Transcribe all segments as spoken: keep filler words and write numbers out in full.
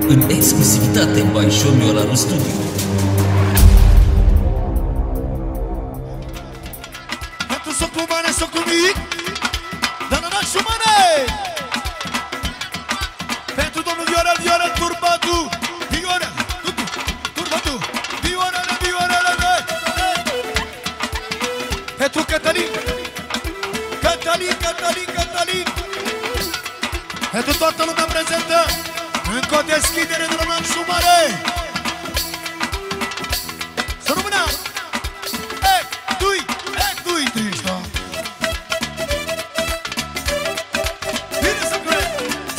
În exclusivitate by Șomiolaru Studio. Pentru socul mare, socul mic, dar la nașul mare. Pentru domnul Viorel, Viorel, Turbatu, Viorel, Turbatu, Viorel, Viorel, pentru Cătălin, Cătălin, Cătălin, Cătălin. Pentru toată lumea prezentă, încă o deschidere de la nașul mare. Să rămână! Ec, dui, ec, dui, trișta. Bine să crezi!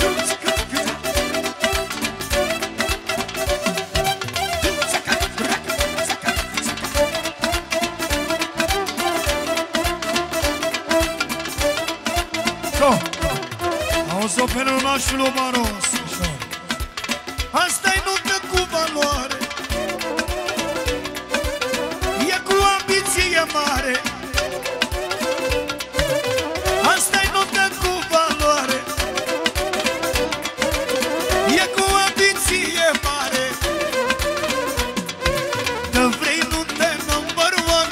Auzi-o pe nașul omaros. Asta-i nută cu valoare, e cu ambiție mare. Asta-i nută cu valoare, e cu ambiție mare. Că vrei nută number one,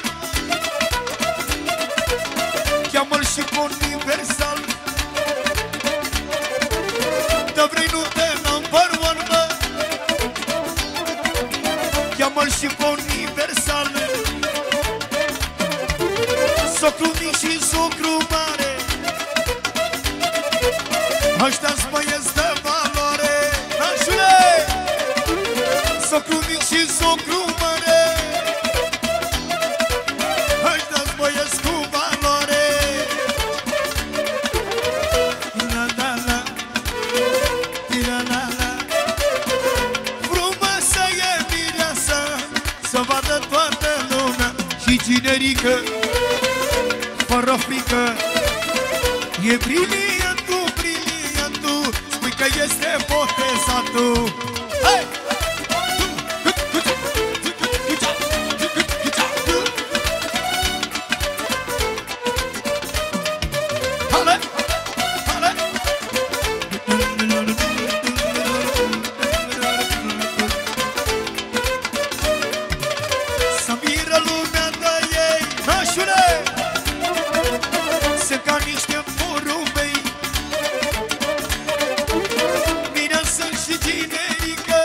cheamă-l și pe universal. Că vrei nută number one, cheamă-l și pe universal. Socru mic și socru mare, ăștia-s băieți de valoare. Nașule! Socru mic și socru mare, ăștia-s băieți cu valoare. La-la-la, la-la-la, frumoasă e mireasa, să vadă toată lumea. Și cinerică, fără frică, e briliantul, briliantul, spui că este botezatul. Hai! Hale! Hale! Să miră lumea de ei, nașule! Se ca niște porumbei, mireasă și generică.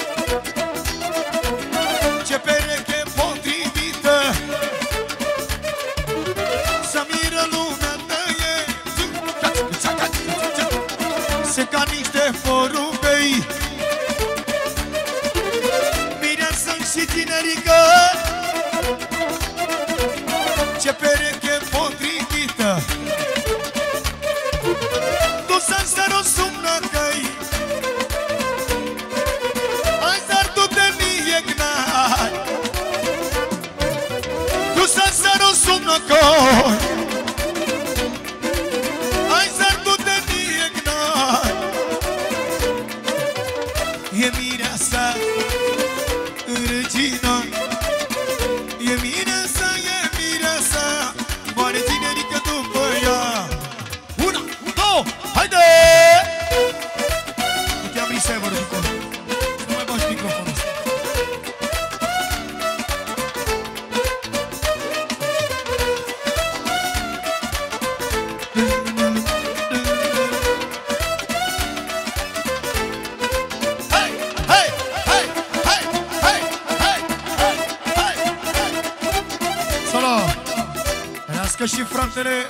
Ce pereche potrivită, să miră lumea de ei. Se ca niște porumbei, mireasă și generică. Ce pereche potrivită, tu să-ți răsumnă că-i ai dar tu de mie gnai. Tu să-ți răsumnă că-i ai dar tu de mie gnai. E mireasa, regina, e mireasa, e mireasa, mare tinerică după ea. Una, două, haide! Nu te-am risai, vă rog, acolo. Nu mai bași microfonul ăsta. Hai, hai, hai, hai, hai, hai, hai, hai. Solo! Trească și fratele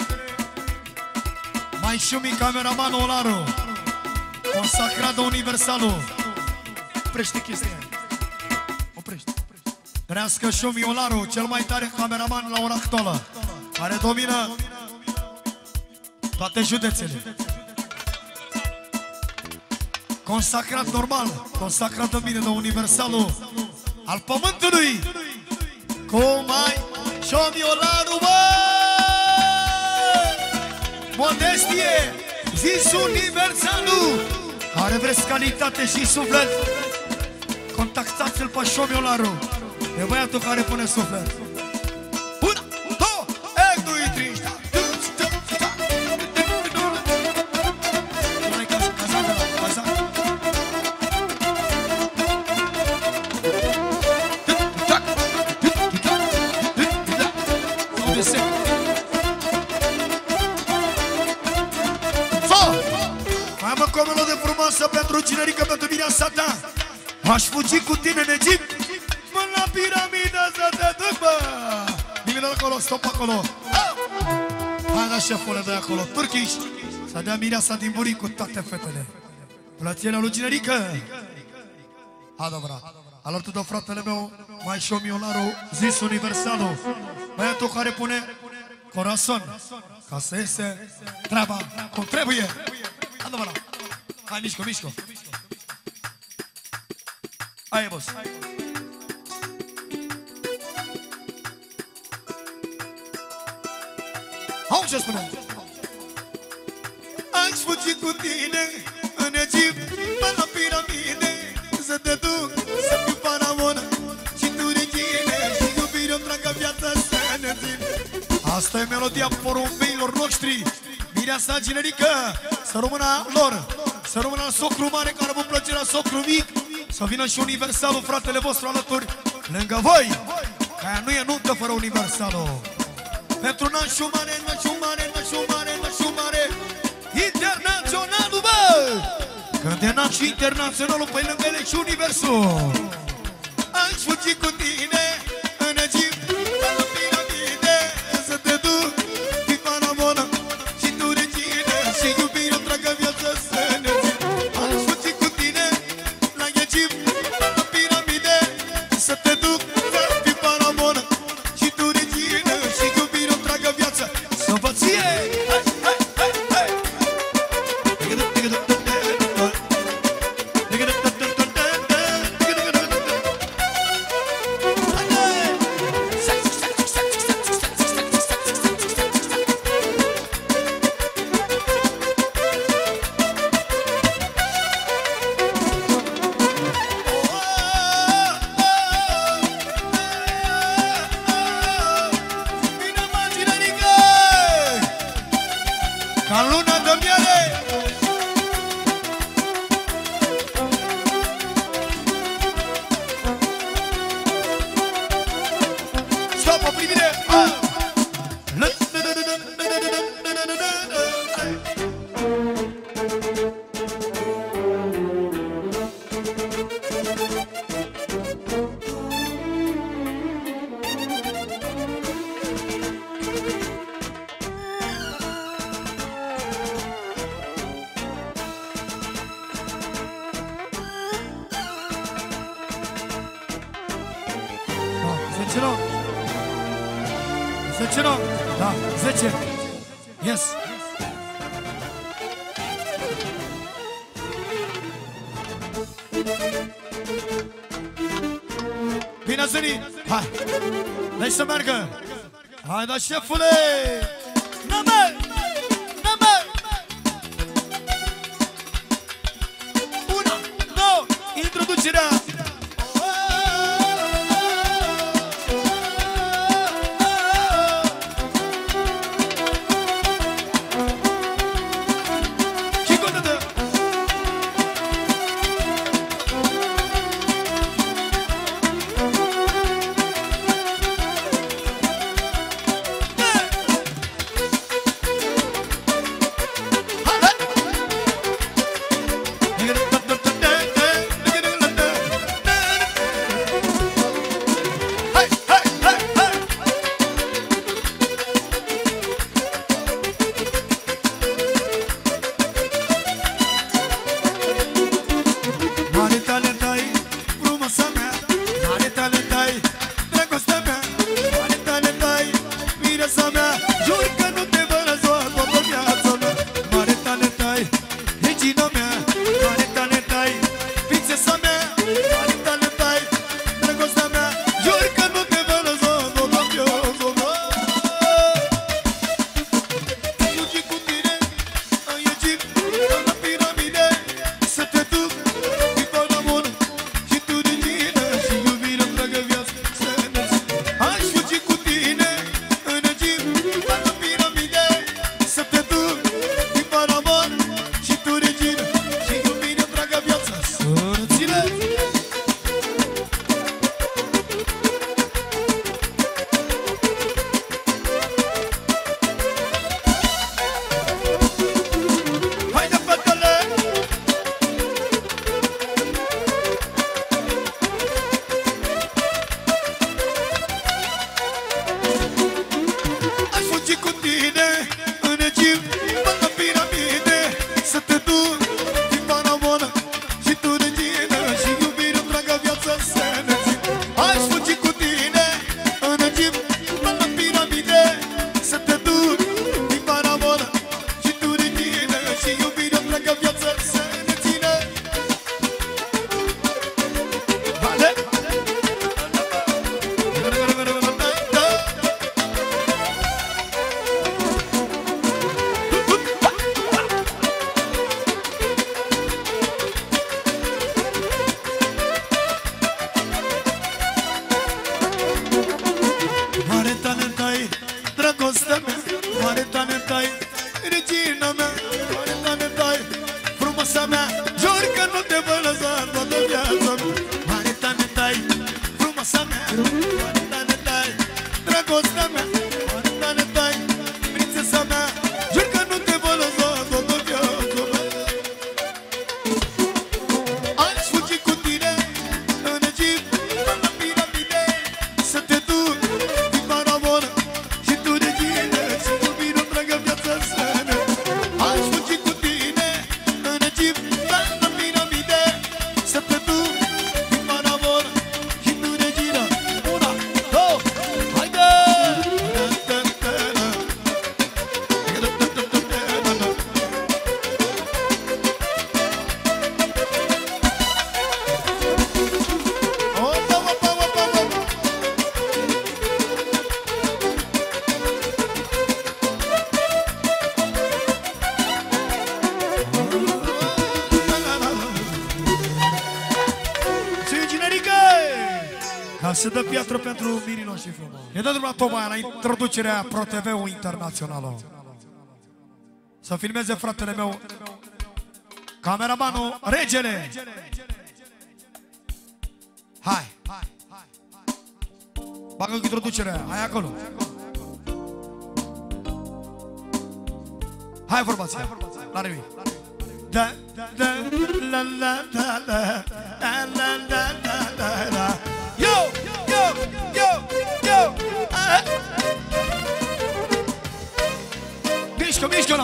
mai șumi, cameramanul Olaru, consacrat de universalul. Oprește chestia, oprește. Trească șumi Olaru, cel mai tare cameraman la ora actuală, care domină toate județele. Consacrat normal, consacrat de mine de universalul al pământului. Cum ai șumi Olaru, bă! Modestie, zis universalul. Care vreți calitate și suflet, contactați-l pe Șomiolaru. E băiatul care pune suflet. Una, două, ec, doi, trei, Mamă, cu o melodie frumoasă pentru cinerică, pentru mireasa ta. Aș fugi cu tine în Egipt până la piramida să te duc, bă. Nimic acolo, stop acolo. Hai, da, șefule, dă acolo. Turkish, să dea mireasa din buric cu toate fetele. Plățenia lui cinerică. Adevărat. Alături de fratele meu, mai Șomiolaru, zis Universalul, băiatul care pune corazon ca să iese treaba cum trebuie. Adevărat. Hai, mișco, mișco. Hai, boss. Au ce spune? Aș fugi cu tine în Egipt, până la piramide, să te duc, să fiu faraon și tu regine, și iubire o întreagă viață să ne țin. Asta e melodia porumbeilor noștri, mireasa generică, să rămână lor, să rămână socru mare care vă plăcerea socru mic, să vină și Universalul, fratele vostru alături, lângă voi, că aia nu e nuntă fără Universalul. Pentru nașul mare, nașul mare, nașul mare, nașul mare, internaționalul, bă! Când e naș internaționalul, pe lângă ele și universul. Aș fugi cu tine în Egipt, la piramide, să te duc, fii faramonă și tu regine, și iubire o întreagă viață să ne țin. Aș fugi cu tine la Egipt, la piramide, să te duc, fii faramonă și tu regine, și iubire o întreagă viață să vă ție. Ca luna de miere. Stop, o privire. zece nu? zece nu? Da, zece. Yes. Bine ați venit! Hai! Dai să meargă! Hai, da, șefule! N-am! N-am! Una, două, introducerea! Ca să dă piatră pentru Mirino și frumos. Ne dă drumul la Tomaia la introducerea Pro T V-ul internațional. Să filmeze fratele meu, cameramanul Regele. Hai! Bagă introducerea, hai acolo. Hai formația, la nimic. Da, da, la, la, la, la, la, la, la, la, la. Yo, yo, yo, yo. Mișcă, mișcă-la.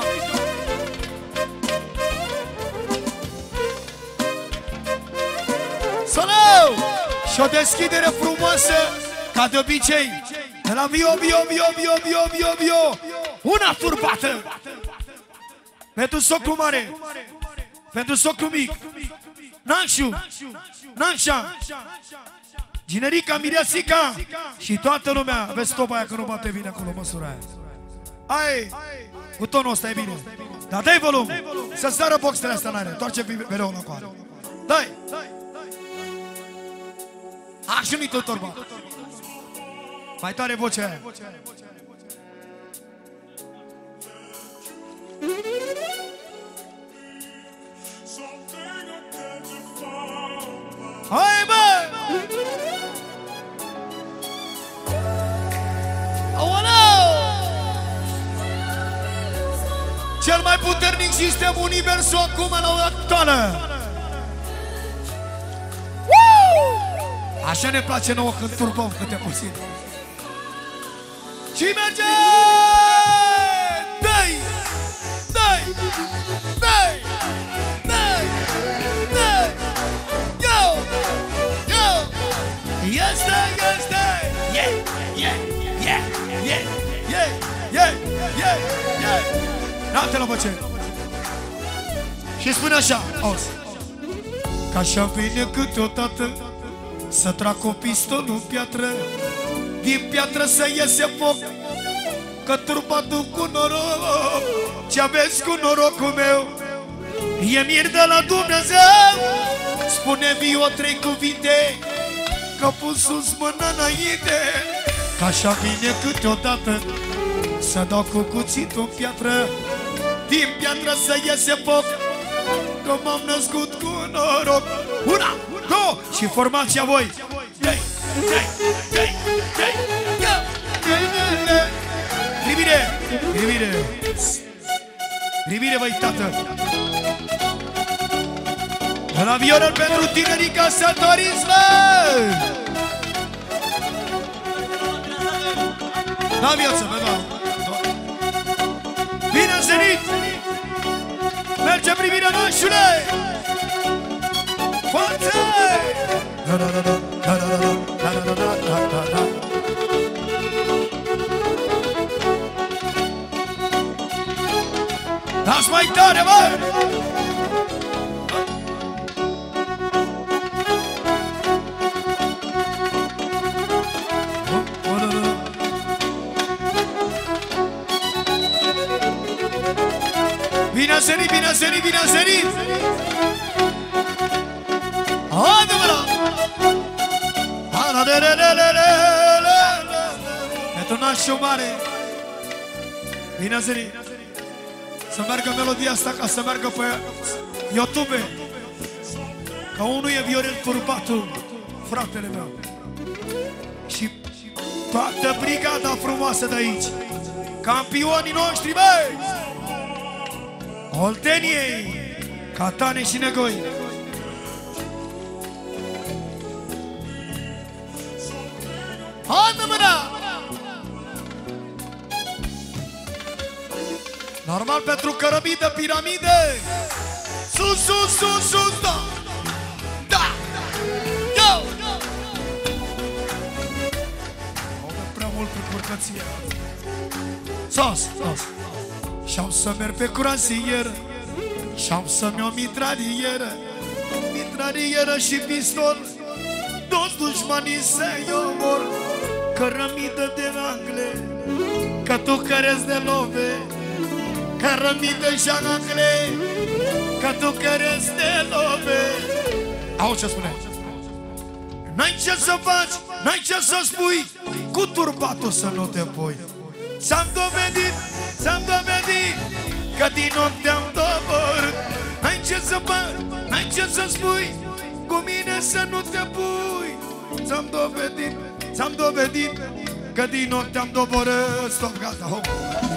Salut! Și o deschidere frumoasă, ca de obicei, de la Vio, Vio, Vio, Vio, Vio, Vio, Vio. Una turbată! Pentru socul mare, pentru socul mic, Nanșu, Nanșa, Ginerica, Miriasica și toată lumea. Vezi topa aia că nu bate bine acolo măsura aia. Ai, cu tonul ăsta e bine. Dar dai volum, să sară boxele astea în aer. Toarce mereu la coadă. Dai! Așa nu-i tot torba. Mai tare vocea aia. Hai, bă! Cel mai puternic sistem universul acum la ora actuală. Așa ne place nouă când turbăm câte puțin. Și merge! Dai! Dai! Dai! Dai! Dai! Yo! Yo! Este! Este! Yeah! Yeah! Yeah! Yeah! Yeah! Yeah! Yeah! Yeah! Date-l-o, bă, ce? Și spune așa, auzi. Că așa vine câteodată să trag o pistolul în piatră, din piatră să iese foc, că turbatul cu noroc. Ce aveți cu norocul meu e mir de la Dumnezeu. Spune Vio trei cuvinte, că pun sus mâna înainte. Că așa vine câteodată să dau cu cuțitul în piatră, din piatră să iese foc, că m-am născut cu noroc. Una, două și formația voi. Privire, privire, privire, băi, tată. La Viorel pentru tinerica Satorism. La viață, bă, da. Bine ați venit! Merge privirea noșule! Forță! Dați mai tare, bă! Bine a sărit, bine a sărit, bine a sărit! Haide-mă la! Pentru nașul mare! Bine a sărit! Să meargă melodia asta ca să meargă pe YouTube. Că unul e Viorel Turbatul, fratele meu. Și toată brigada frumoasă de aici. Campionii noștri, băi! Olteniei, Catane și Negoi. Haide, mâna! Normal pentru cărămidă, piramide. Sus, sus, sus, sus, da! Da! Yo! Aude prea mult pe curcăție. Sus, sus! Și-am să merg pe curansier, și-am să-mi iau mitralieră, mitralieră și pistol. Toți dușmanii să-i omor, cărămidă de angle, că tu căreți de love. Cărămidă și angle, că tu căreți de love. Auzi ce spune? N-ai ce să faci N-ai ce să spui, cu turbatul să nu te pui. Ți-am dovedit, ți-am dovedit că din nou te-am doborât. N-ai ce să faci, n-ai ce să spui, cu mine să nu te pui. Ți-am dovedit, ți-am dovedit că din nou te-am doborât. Stop, gata, hop.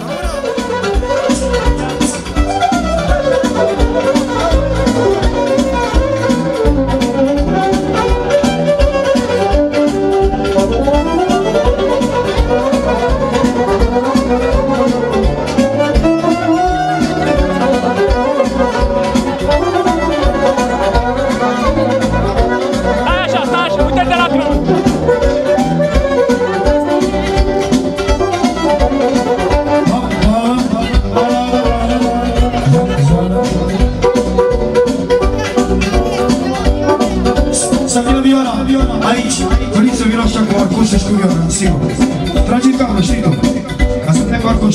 Aici, doriți să vină așa cu arcuș și cu vioara, sigur. Trage-i cameră, știi tu, ca să plec cu arcuș.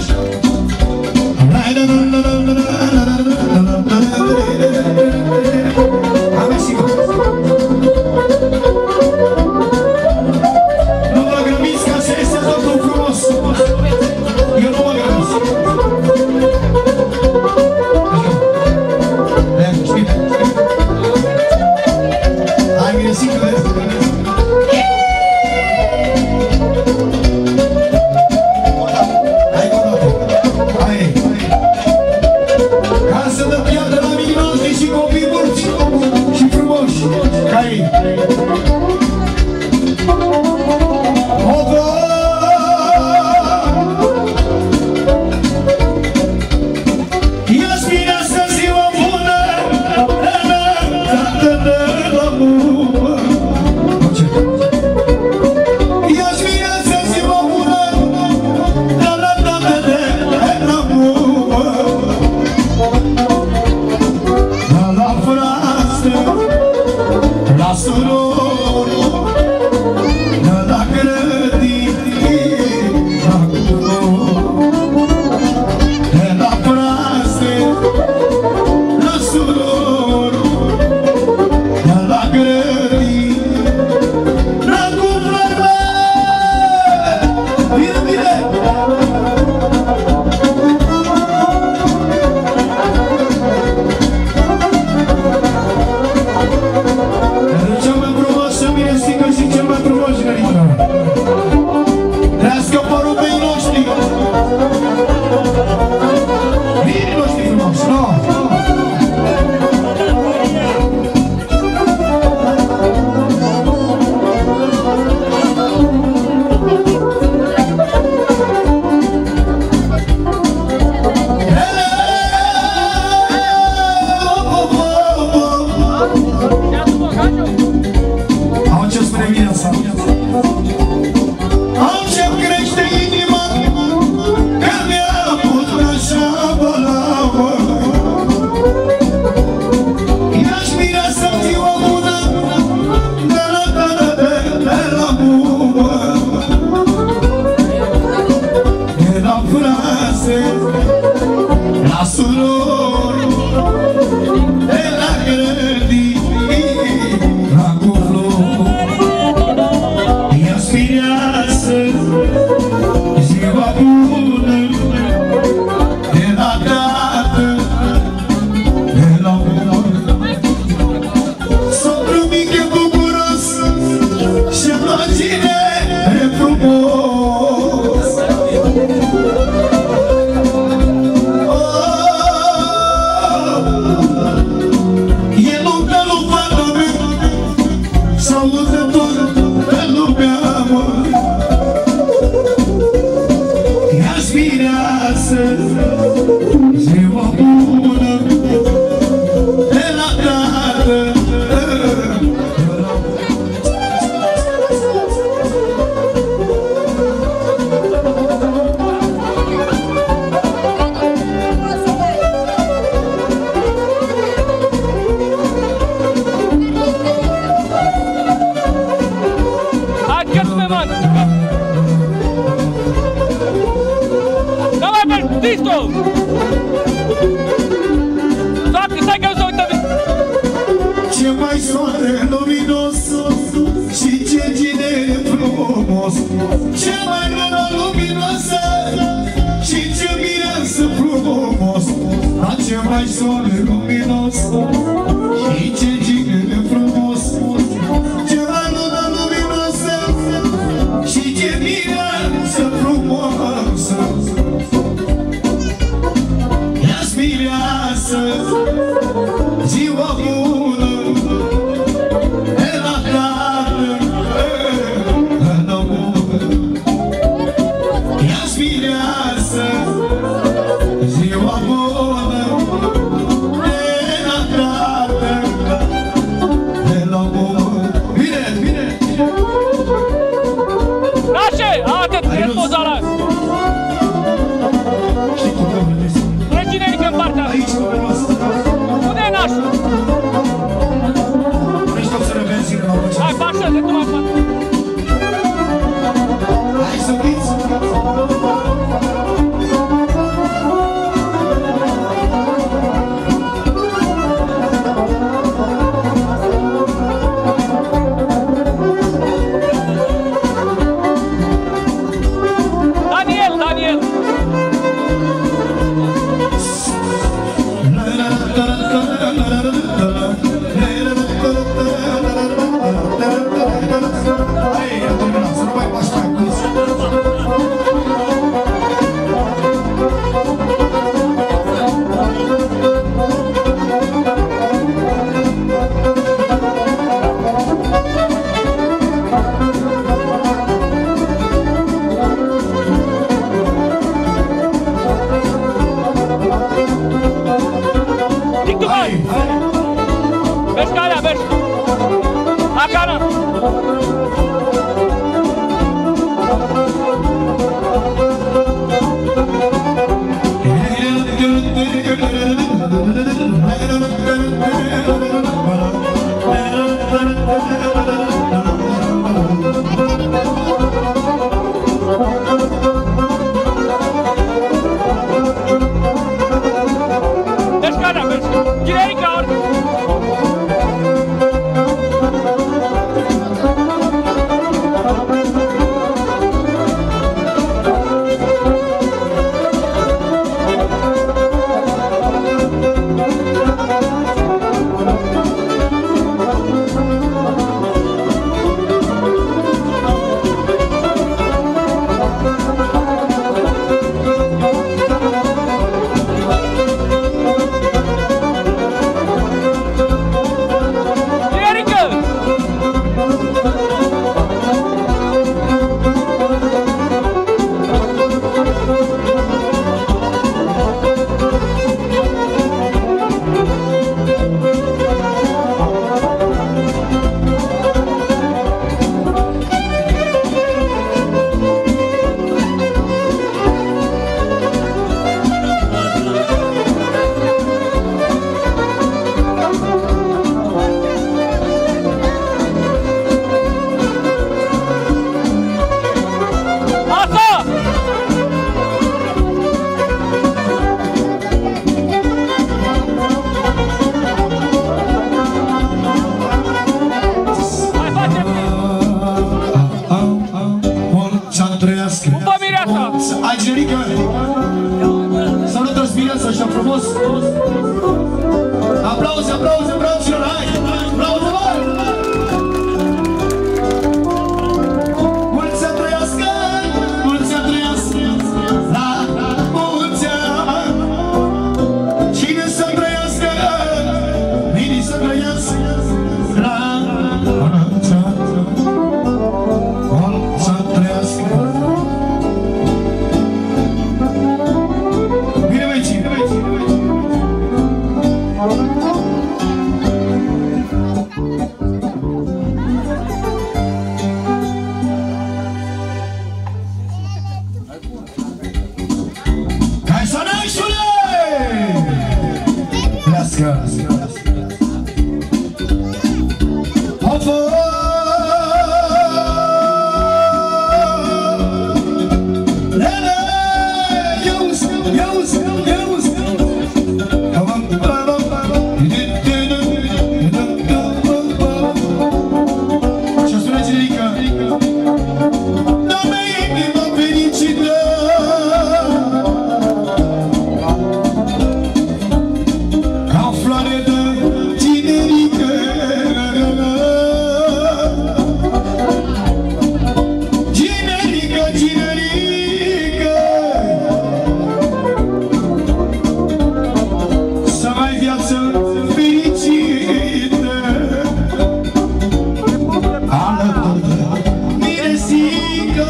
Avea sigur. Nu vă grăbiți ca să iese totul frumos. Eu nu mă grăbiți. Știi? Hai, mine, sigur, vezi? Listo! Toate, stai că nu se uită. Ce mai soare luminos și ce ginere frumos, cea mai bună luminoasă și ce mireasă frumos, la ce mai soare luminos și ce gine frumos, cea mai bună luminoasă și ce mireasă frumoasă, ia-ți mireasă, ziua bună, e la tată, e la bună, ia-ți mireasă, ziua bună, e la tată, e la bună. Bine, bine! Nașe, atât, e poza la... Știi cum te vedeți? Treci generică în partea asta. Aici, pe noastră. Unde e nașul? Vrei să observe benzină la băceață? Hai, pașă, de tu mai fac. Hai să fiți! Daniel, Daniel. Hai, am terminat, să nu mai faci mai plus. Zic tu, hai. Mergi ca alea, mergi. Acana. Mergi ca alea, mergi. Generica, ori. Cinerică, cinerică, cinerică, să mai viață fericită, alături de miresică.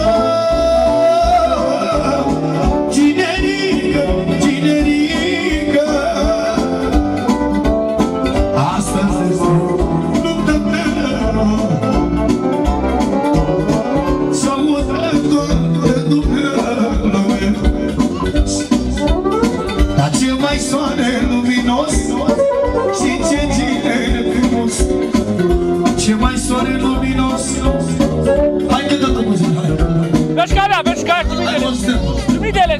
Cinerică, cinerică, astăzi este luptă mea, s-o mută toată lumea. Dar ce mai soare luminos și ce cine frumos, ce mai soare luminos. Hai că dă-te muzică, hai! Mergi ca mea, mergi ca aia, trimite-le! Trimite-le!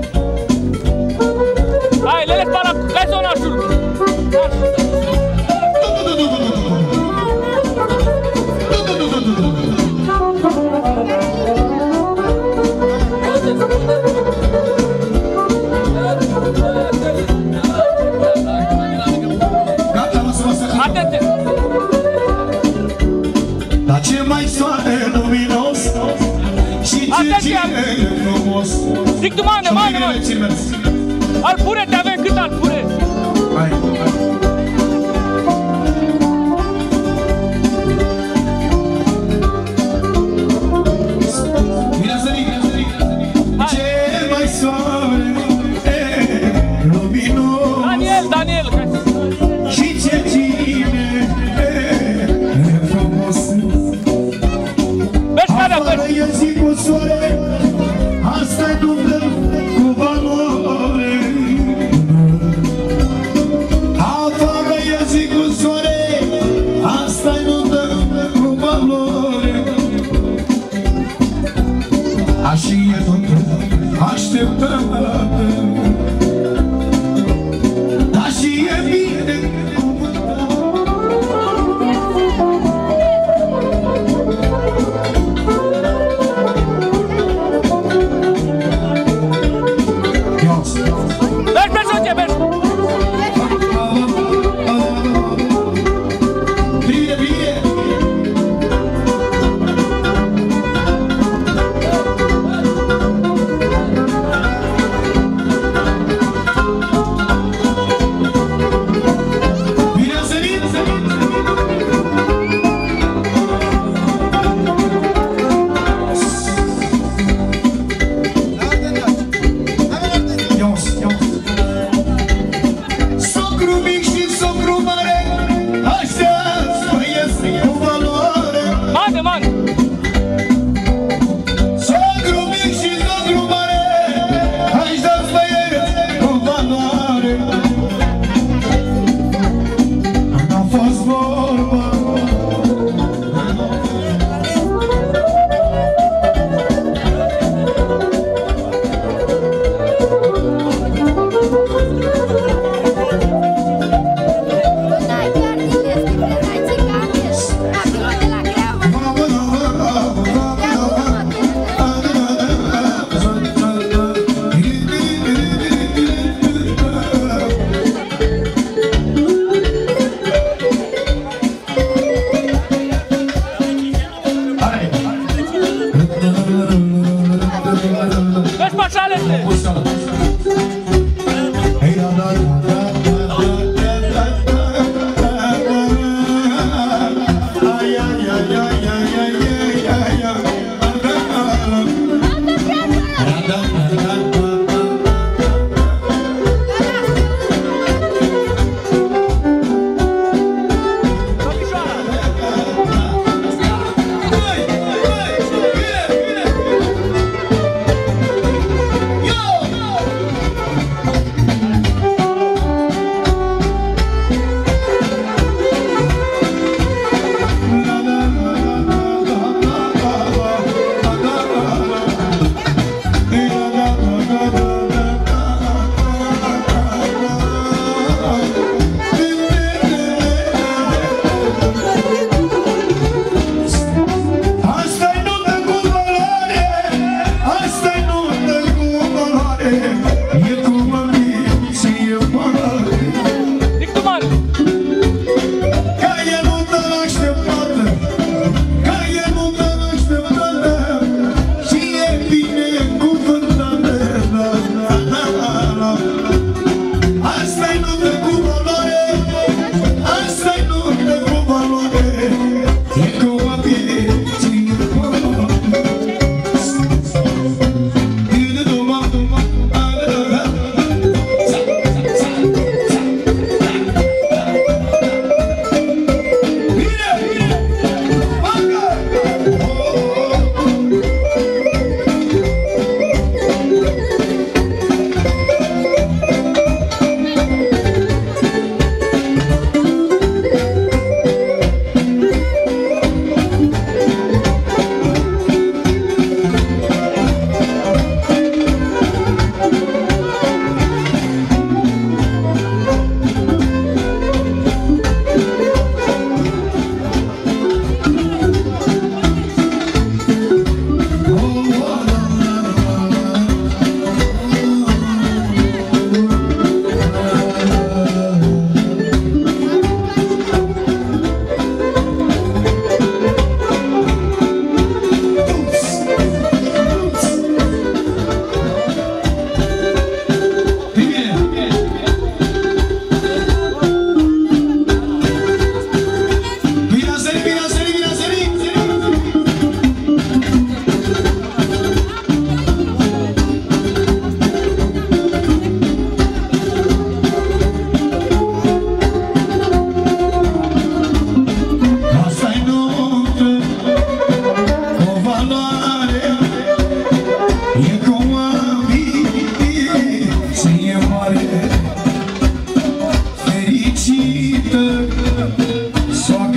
Hai, le-le spara, hai să o nașul! Atenție! Dar ce mai soare luminos și ce cine frumos. Zic tu, mane, mane, mane! Alpure, te avem cât alpure? Hai, hai. Vine să ric, vine să ric. Ce mai soare luminos. Daniel, Daniel! Și ce cine e frumos. Mergi ca mea, afară mergi! e zi cu soare, asta-i dublă cu valoare. Afară e zi cu soare, asta-i dublă cu valoare. Așa e totul așteptată, dar și e bine. Mergi, mergi, uite, mergi! Bine, bine!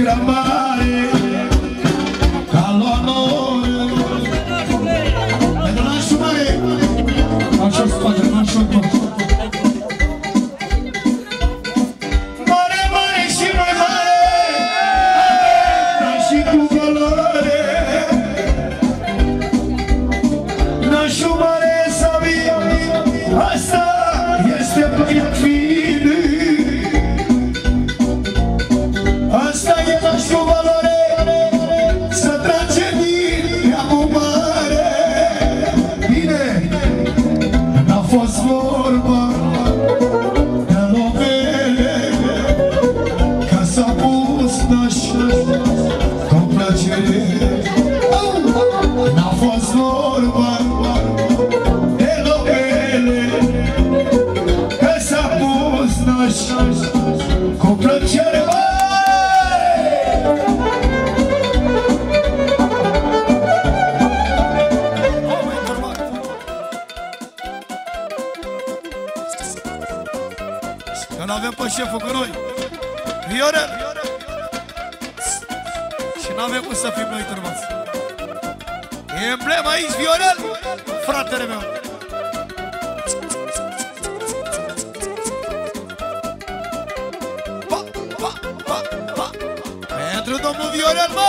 prea mare ca la noi. Pentru nașul mare, așa spate, nașul mare. Mare, mare și mai mare, dar și cu valoare. Nașul mare să vii, asta este păia fine. Asta e nașul valoare, să trage din neamul mare. Bine, n-a fost vorba de lovele, ca s-a pus nașul cu plăcere. N-a fost vorba de lovele, că s-a pus nașul cu plăcere. Că n-avem pe șeful cu noi, Viorel, și n-avem cum să fim noi turbați. E emblema aici, Viorel, fratele meu. Pa, pa, pa, pa. Pentru domnul Viorel, mă!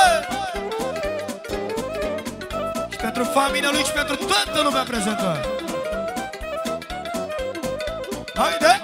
Și pentru familia lui și pentru toată lumea prezentă. Haide!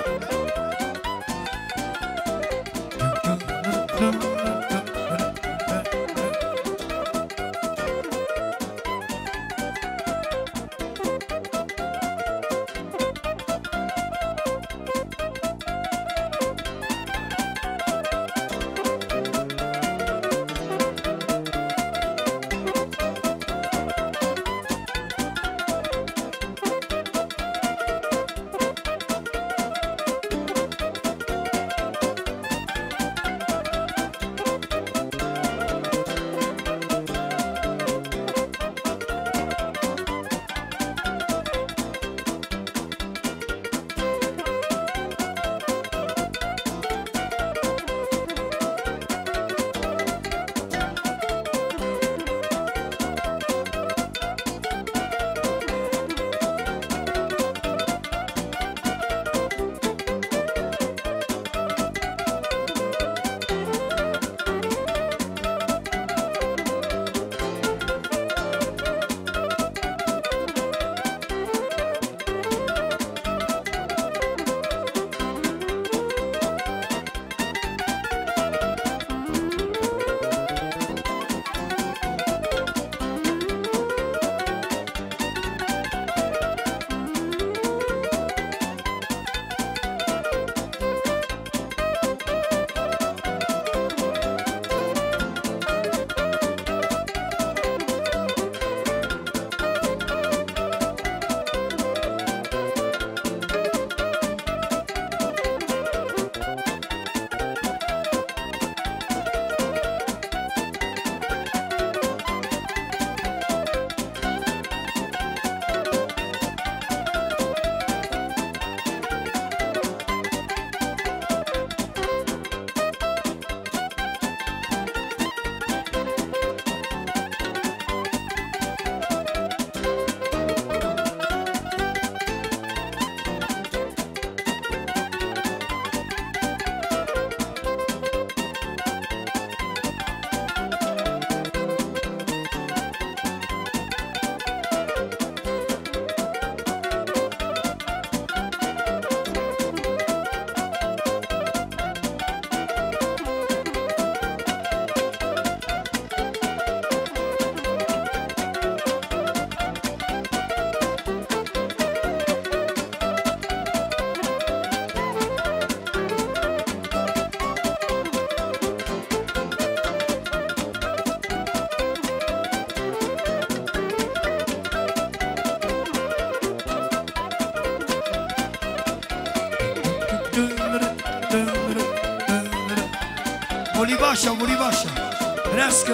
Bolivașa, Bolivașa, trească,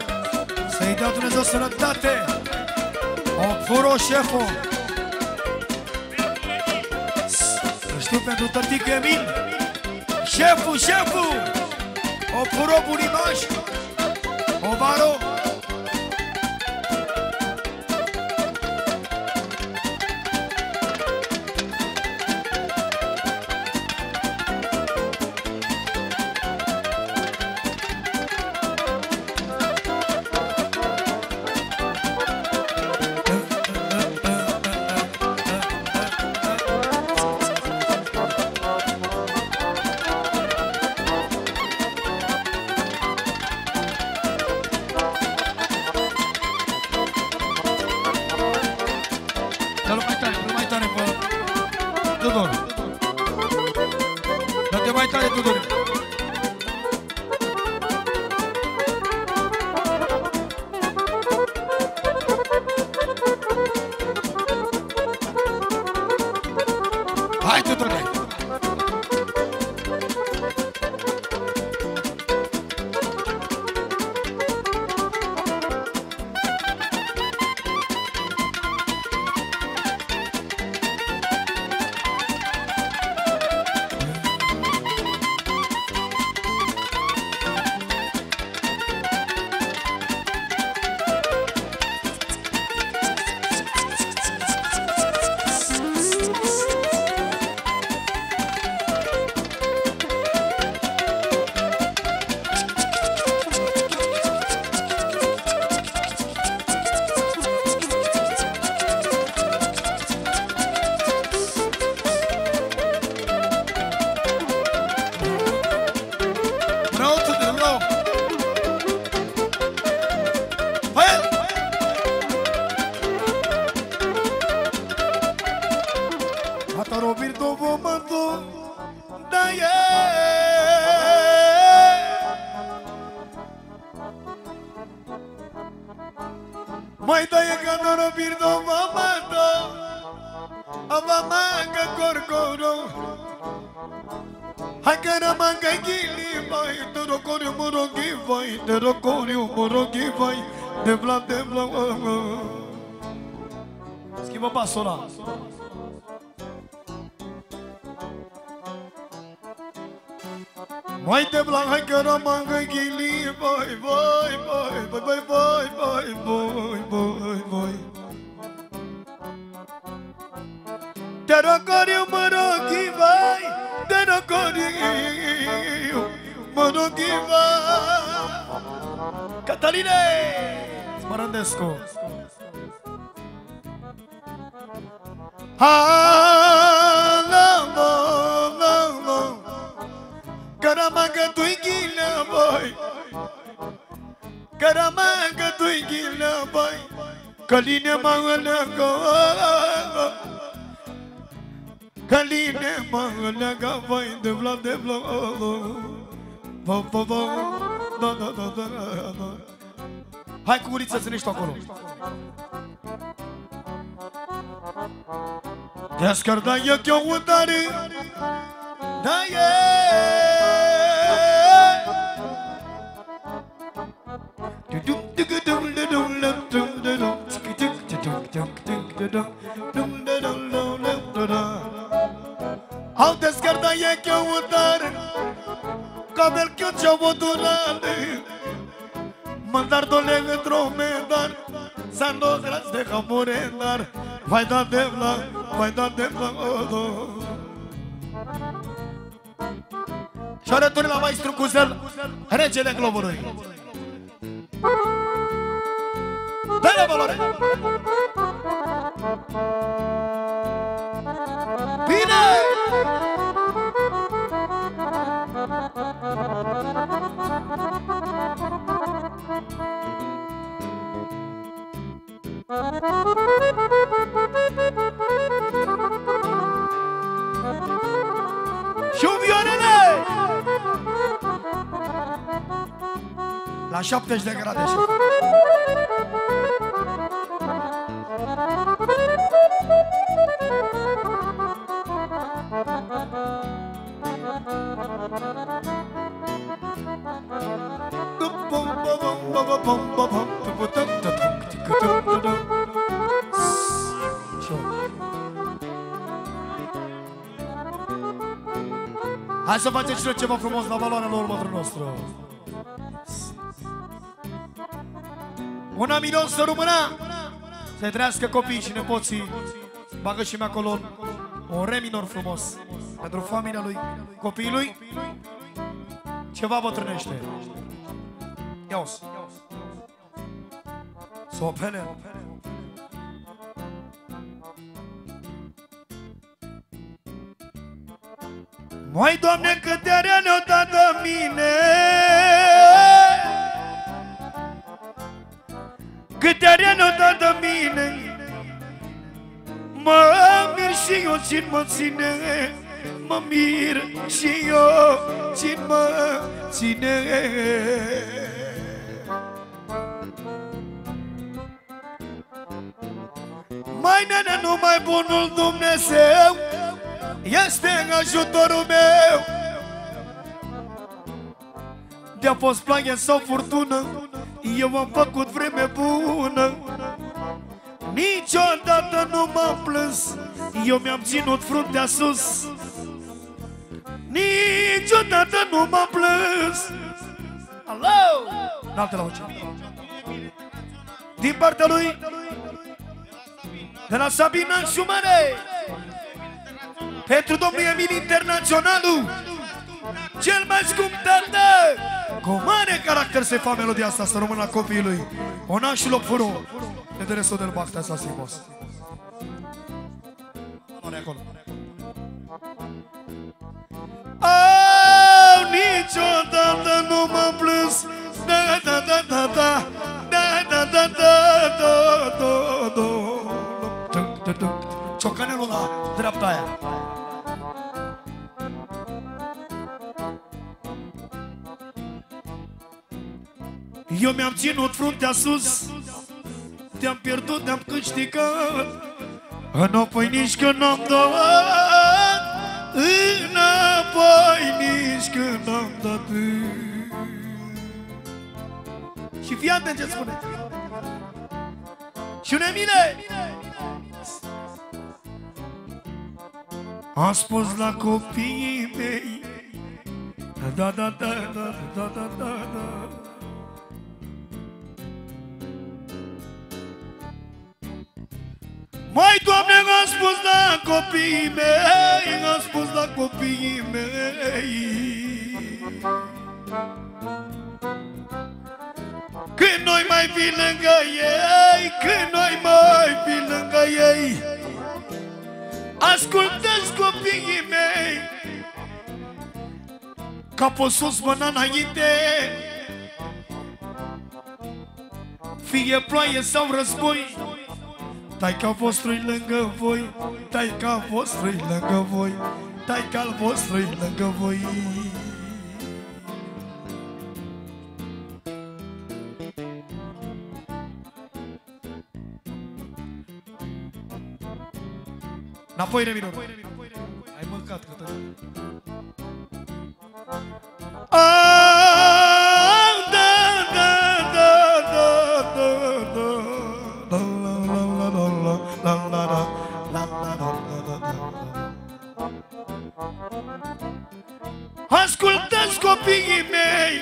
să-i dea Dumnezeu sănătate. O fură șeful. Știu pentru tătică Emil. Șeful, șeful, o Opuro Bunimaș, Ovaro. Dă-l mai tare, dă-l mai tare, bă, Tudor. Dă-te mai tare, Tudor. Hai, Tudore. Mai dai că nu pierdo mamato, avamanga corcoro. Hai că ramanga gili mai, te rocori morogi vai, te rocori morogi vai, de bla de bla. Schimbă pasul ăla. Mai de bla, hai că ramanga gili vai, vai, vai, vai, vai, vai, vai, vai, vai. Te rocori morogi vai, te rocori morogi vai. Cataline Smarandescu. Ha-la-la, la-la, Caramaga tu ghila boy, Caramaga tu ghila boy, Caline Mangalaga, Caline Mangalaga boy, de bla de bla, ba ba ba, da da da da da. Hai cu gurița să nești acolo. Descarda eu que eu udare, da ye. Au descarda e que eu udare, cabel que eu te vou durante. Mandar dole într-o medar, să nu grați de camurendar. Vai da de blanc, vai da de blanc, oh, oh. Și arături la maestru Cuzel, regele globului. Dă-le valoare! Bine! Și un violele! La șaptezeci de grade și hai să facem și noi ceva frumos la valoarea lui următorul nostru. Una milion să rămână. Să-i trăiască copiii și nepoții. Bagă și mea acolo un re minor frumos pentru familia lui, copiii lui. Ceva bătrânește. Ia-o-s. Sopele. Măi, Doamne, câte are ne-o dat de mine, câte are ne-o dat de mine, mă mir și eu țin mă ține, mă mir și eu țin mă ține. Mai nene, numai bunul Dumnezeu este ajutorul meu. De-a fost ploaie sau furtună, eu am făcut vreme bună. Niciodată nu m-am plâns, eu mi-am ținut fruntea sus. Niciodată nu m-am plâns. Alo! N-alte la voce. Din partea lui, de la Sabina Șumare, pentru domnul Emil Internaționalul, cel mai scump tată, cu mare caracter se fa melodia asta, să rămână la copiii lui. Ona și loc fără, ne dă restul del bactea asta, simos. Nu-ne acolo. Au, niciodată nu m-am plâns, da, da, da, da, da, da, da, da, da, da, da, da. Ciocanelul la dreapta aia. Eu mi-am ținut fruntea sus, te-am pierdut, te-am câștigat, înapoi nici când n-am dat, înapoi nici când n-am dat. Și fii atent ce spune. Și une mine am spus la copiii mei, da, da, da, da, da, da, da, da. Mai, Doamne, am spus la copiii mei, am spus la copiii mei, când noi mai fi lângă ei, când noi mai fi lângă ei, ascultă-ți copiii mei, capul sus, mâna înainte, fie ploaie sau război, taica vostru-i lângă voi, taica vostru-i lângă voi, taica vostru-i lângă voi. Înapoi, reminor. Ai mâncat, Cătălin. Ascultați copiii mei,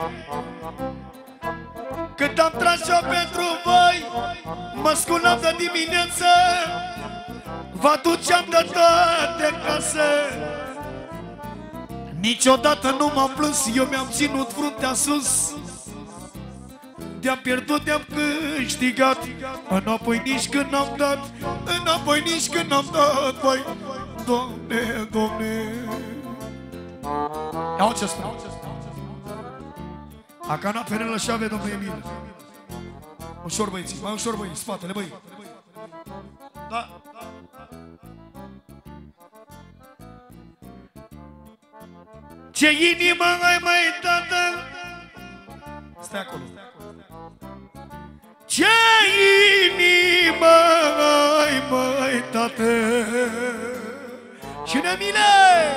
cât am tras eu pentru voi, mă sculam de dimineață, vă aduceam de toate casă. Niciodată nu m-am plâns, eu mi-am ținut fruntea sus. De-am pierdut, de-am câștigat, înapoi nici când n-am dat, înapoi nici când n-am dat, băi, Doamne, Doamne. Iau ce spune. Acana perelă și ave, domnul Emil. Ușor, băieții, mai ușor, băi, spatele, băi. Da. Ce inimă ai, mai tată? Stai acolo. Ce inimă ai, mai tată? Și Nemile!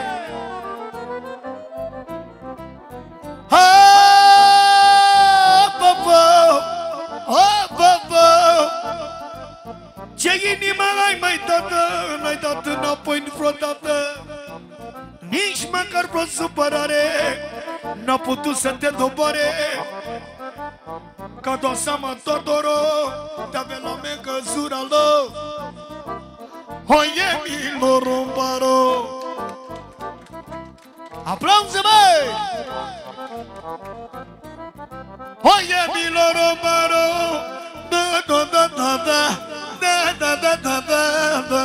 Ha, bă, bă, ha, bă, bă. Ce inimă ai, mai tată? N-ai dat înapoi vreodată, nici măcar vreo supărare n-a putut să te doboare. Ca doar seama Totoro te-a pe la mea căzura lor. Oie Milo Rombaro. Aplauze, băi! Oie Milo Rombaro. Da, da, da, da, da. Da, da, da, da, da, da.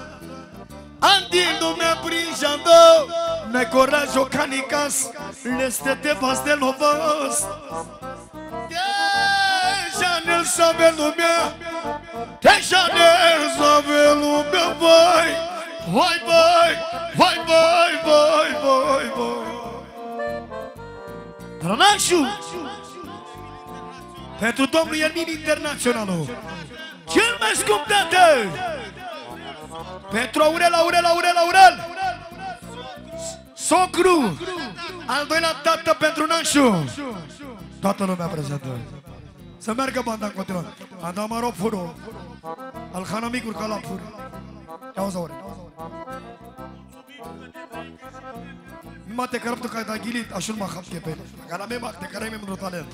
Andil me aprinjando. Me coraggio canicas. Leste te vas de lovas. Deixa nel saber lumea. Deixa nel saber lumea, vai. Vai, vai, vai, vai, vai, vai, vai. Tranașu. Pentru domnul Ermin Internaționalul. Cel mai scump dată. Pentru Aurel, Aurel, Aurel, Aurel. Socru. Al doilea tată pentru Nașu. Toată lumea prezentă. Să meargă banda în continuare. Adamaro Furo. Al Hanamicul Calap Furo. Ia-o-ți Aurel. Mate cărăptul ca de ghilit, așa-l mă hamche pe el. Cara mea, de care mi-am vrut talent.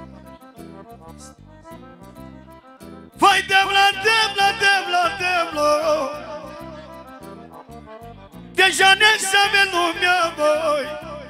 Vai, demla, demla, demla, demla. Deja ne sabe lumea, băi.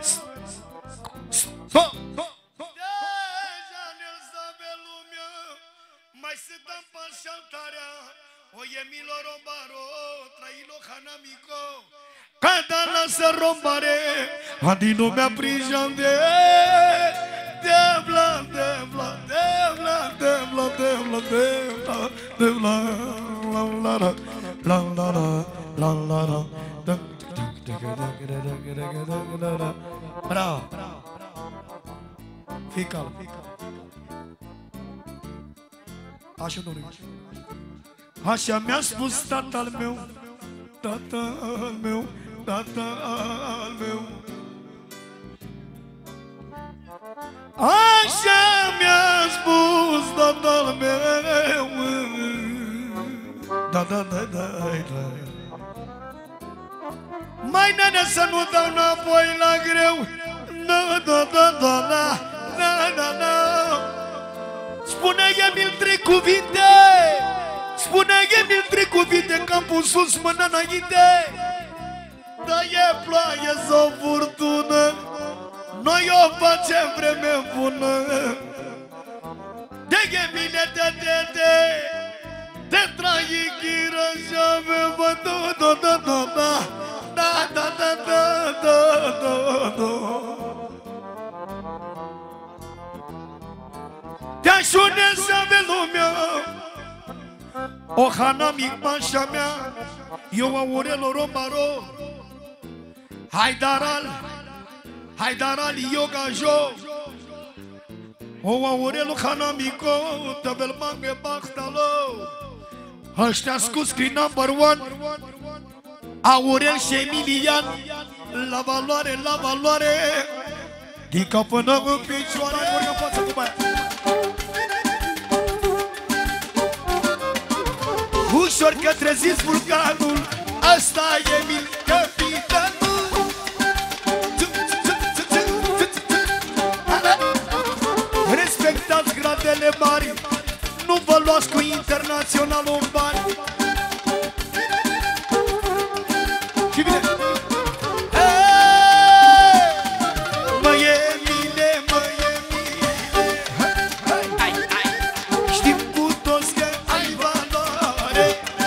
Deja ne sabe lumea. Mai se dăm pe șaltarea. Oie Milo Rombaro, trailo Hanamico. Cada lasă rombare. Adi nu mi-a prijande. Devla, devla, devla, devla, devla, devla, devla, la la la la la la la la. Bravo. Fica. Așa nu. Așa mi-a spus tatăl meu, tatăl meu, tatăl meu. Așa mi-a spus tatăl meu. Da, da, da, da, da. Mai nene să nu dau înapoi la greu. Da, da, da, da, da, da, da, da. Spune Emil trei cuvinte. Spune Emil trei cuvinte, că am pus sus mâna înainte. Da, e ploaie sau furtună, noi o facem vreme bună. De Emile, de, de, de, de trai ghiră și avem bătă, da, da, da, da. Da, da, da, da, da, da, da. Te-aș une să ave lumea. O Hanami manșa mea. Eu Aurel Rombaro. Haidaral Haidaral Yoga Jo. O Aurel Hanamico. Tabel mange bachtalo. Ăștia cu screen number one. Aurel și Emilian. La valoare, la valoare. Din cap până în picioare. Urcă față cu baia. Ușor că treziți vulcanul. Asta e Emil, capitanul. Respectați gradele mari. Nu vă luați cu internaționalul în bani. Și vine. Mă e mine, mă e mine. Știm cu toți că ai valoare.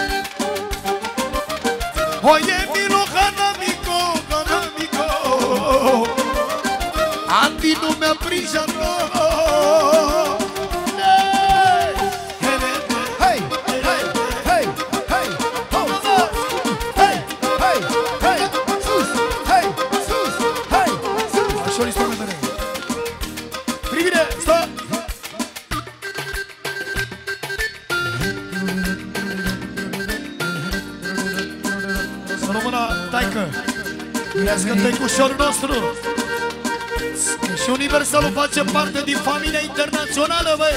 O e Milo Hanamico, Hanamico. Andi nu mi-a prins că tăicușorul nostru și Universalul face parte din familia internațională, băi.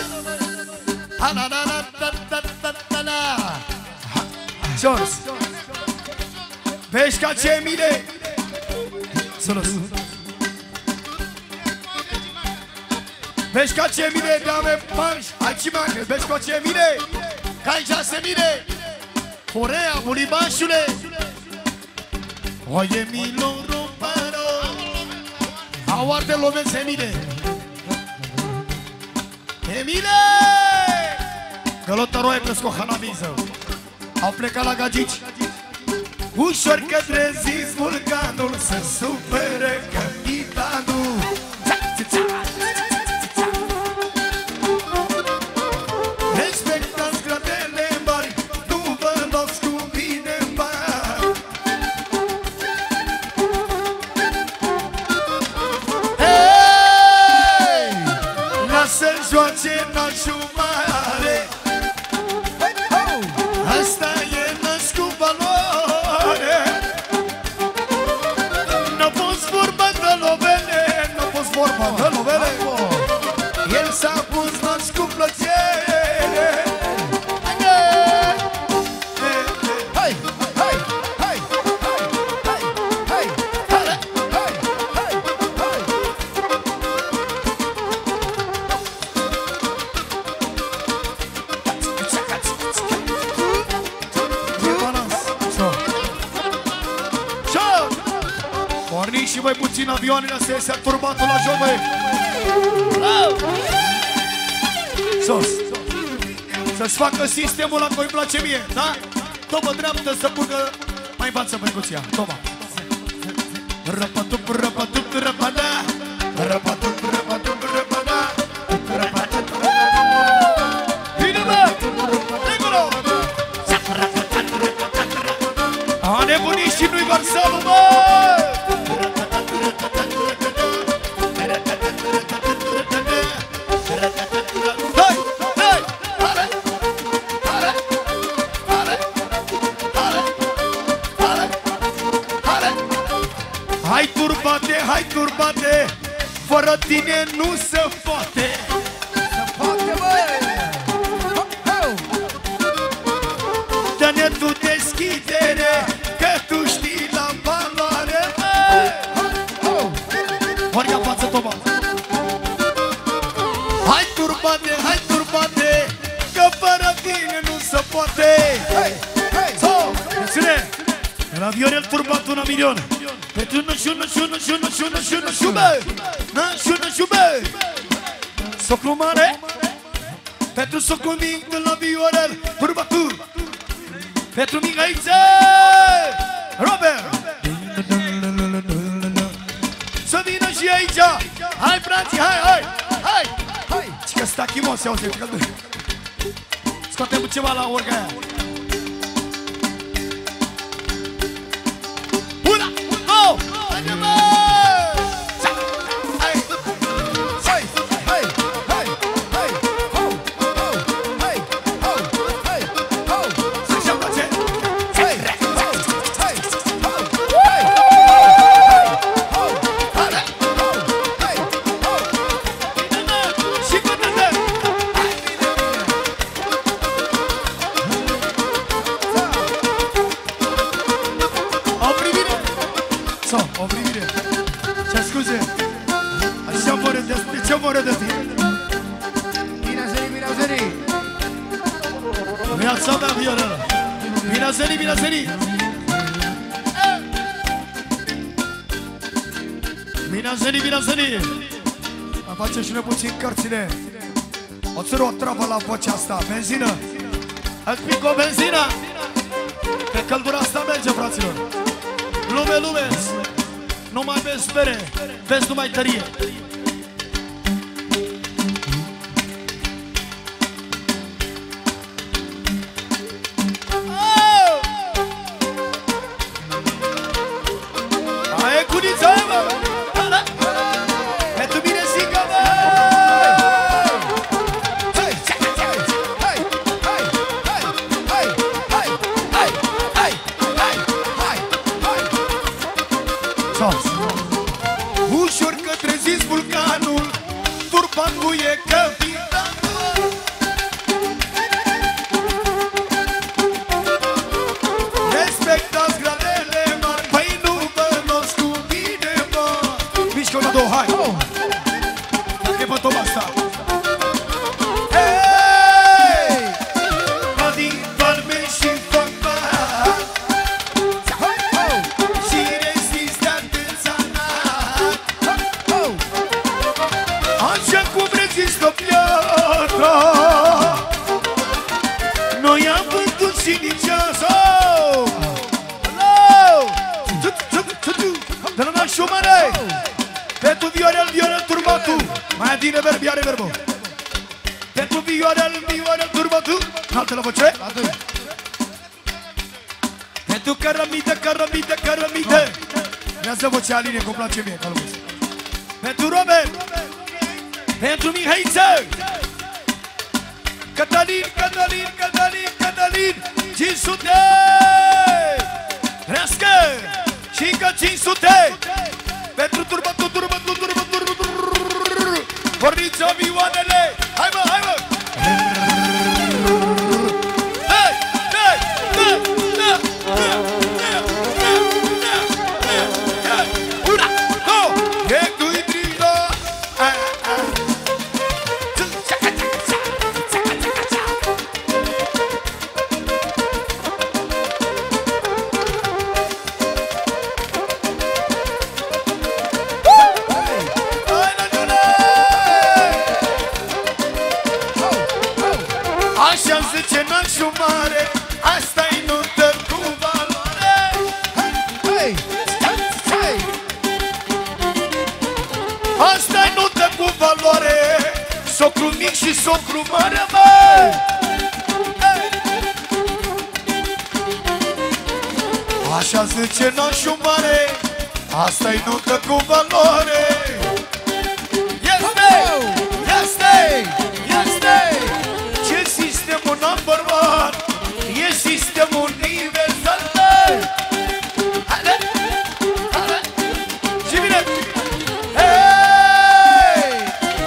Jos vezi ca ce mine. Sus Vezi ca ce mine, dame panși, hai ce mane, vezi ca ce mine, cai șase mine, Corea, bulibașule, oie milo romparo, auar de loveze mine, Emile, călătăroie presco hanaviză, au plecat la Gagici, ușor către zis vulcanul, să supere capitanul. Respectați gradele mari, nu vă luați cu bine mari. Hei, lasă-l joace nașul mare, asta e născut valoare. N-a fost vorba de lovele, n-a fost vorba de lovele, el s-a pus naș cu plăcere. Și mai puțin avioanele astea, se-a turbatul la joc, băi. Sos. Să-ți facă sistemul la că îmi place mie, da? Tobă dreaptă să purgă, mai învață percuția, tobă. Răpătup, răpătup, răpăda, răpătup, răpătup, răpăda, răpătup, bine, bă! Negolo! A nebunit și nu-i Varsalul, bă! Hai turbate, hai turbate, fără tine nu se poate. Se poate, băi! Dă-ne tu deschidere, că tu știi la valoare, băi! Ori ia față, Toma! Hai turbate, hai turbate, că fără tine nu se poate. So, ține! La Viorel turbat una milion. Pentru nu șună, șună, șună, șună, șună, șubă. Na, șună, șubă. Soclu mare. Pentru soclu mic de la Viorel turbatul. Pentru Mihaiță Robert. Să vină și aici. Hai, frații, hai, hai, hai, hai. Cică sta chimos, se auzi. Scoatem ceva la orga aia. Mai facem și noi puțin cărțile. O țără o travă la vocea asta. Benzină. Îți pic o benzină. Pe căldura asta merge, fraților. Lume, lume. Nu mai vezi bere, vezi numai tărie. Aia e cunița, mă. Ușor către zis vulcanul, turbanul e capitanul. Respectați gradele mari, păi nu vă luați cu bine, mă. Mișcă una, două, hai! Dacă e pe top asta. Vioarel, Vioarel Verbo. Pentru Vioarel, Vioarel Turbatu. Altă la voce. Pentru Cărămidă, Cărămidă, Cărămidă. Vreau vocea Aline, că-mi place mie, calmos. Pentru Robert. Pentru Mihaiță. Cătălin, Cătălin, Cătălin, Cătălin. cinci sute. Trească. Și încă cinci sute. Pentru Turbatu, Turbatu, Turbatu, Turbatu. Porniți avioanele. Hai mă, hai mă. Hai, hai, hai, hai, hai. Una, două, e tu-i drilo. Așa zice nașul mare, asta-i nuntă cu valoare. Asta-i nuntă cu valoare, socru mic și socru mare, mă. Așa zice nașul mare, asta-i nuntă cu valoare. Este, este, este. Ce sistemul number one, e sistemul universal. Haide, haide. Și vine. Hei!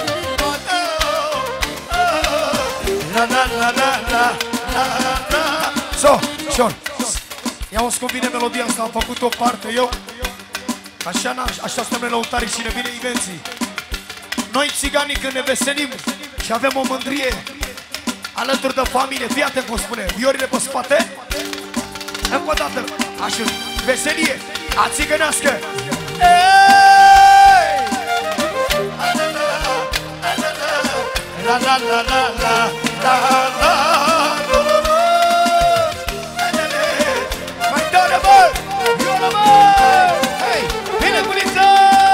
La la la la la la la. So, Sean, ia-o-ți convine melodia asta, am făcut o parte eu. Așa, așa stăm lăutarii și ne vine invenții. Noi țiganii când ne veselim și avem o mândrie alături de familie, fii atent cum spune, viorile pe spate. Încă o dată, așa, veselie, a țigănească. Ei! La la la la la la la. Mai tare, bă! Viola, bă! Hei! Bine, guliță!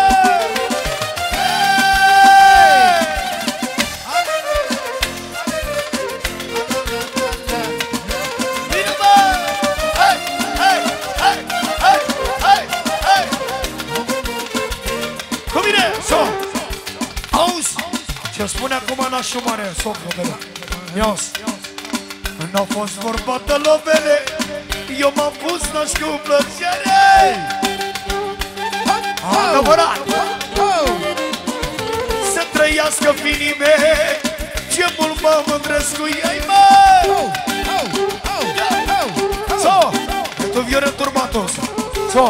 Ce spune acum nașul mare, socru meu. Ios. N-a fost vorba de lovele, eu m-am pus naș cu plăcere. Adevărat. Să trăiască finii mei, ce mult mă mândresc cu ei, mă. So, tu Viorel Turbatu. So,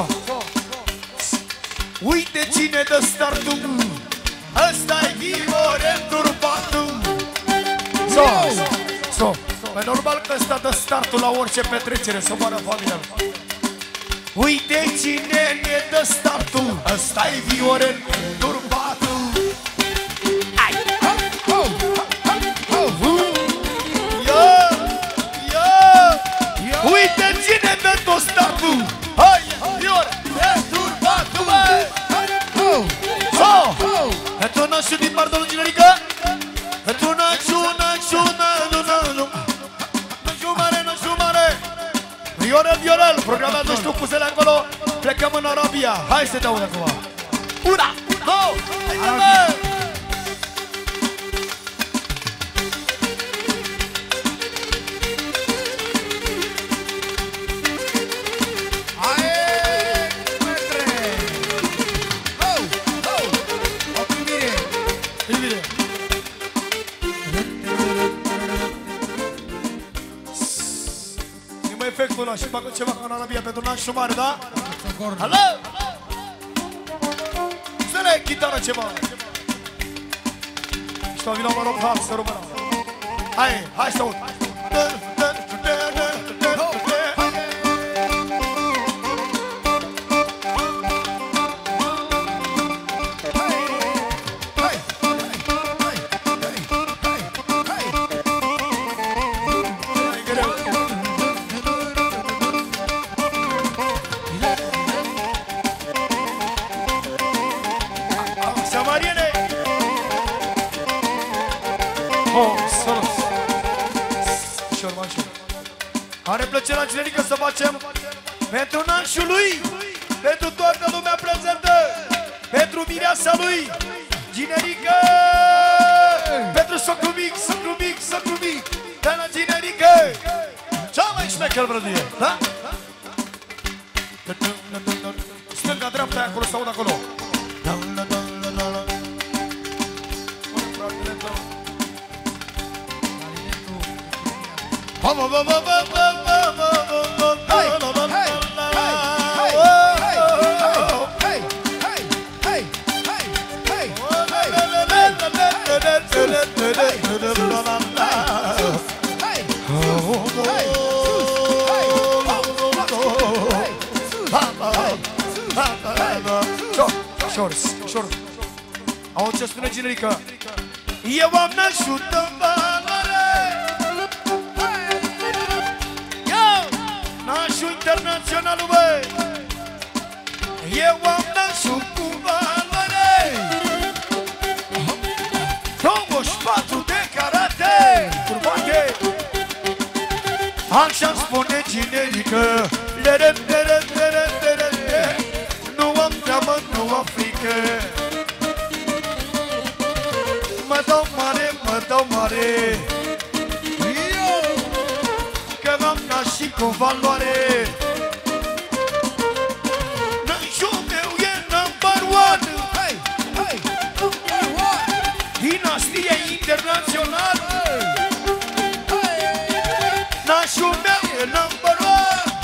uite cine dă startul. Ăsta-i Viorel Turbatu. So, so, pe normal că ăsta dă startul la orice petrecere, să moară familia. Uite cine ne dă startul. Ăsta-i Viorel Turbatu. Ai! Ia! Ia! Uite cine dă tot startul. Hai! Viorel Turbatu, băi! So! Pentru nașul din Bardolul Ginerică. Pentru nașul, nașul, nașul, nașul mare, nașul mare. Viorel, Viorel, programează-și tu puzele acolo. Plecăm în Arabia. Hai să te aud acum. Una, două, hai! Efectul ăla și facă ceva ca în Arabia pentru nașul mare, da? Alo! Să-le chitară ceva. Și tu vină, mă rog, hai, să rămână. Hai, hai să aud. Oh, salut! Ușor, mă, ușor. Are plăcerea generică să facem pentru nașul lui, pentru toată lumea prezentă, pentru mireasa lui, generică, pentru socru mic, socru mic, socru mic, de la generică, cea mai șmecher brăduie, da? Stânga, dreapta, acolo sau de acolo. Șor, șor. Auzi ce spune generică. Eu am nașul în valoare. Nașul internațional, băi. Eu am nașul cu valoare. douăzeci și patru de karate. Curbate. Așa-mi spune generică. Nu am teamă, nu am frică. Mă dau mare, mă dau mare. Că m-am nașit cu valoare. Nașul meu e number one. Dinastie internațional. Nașul meu e number one.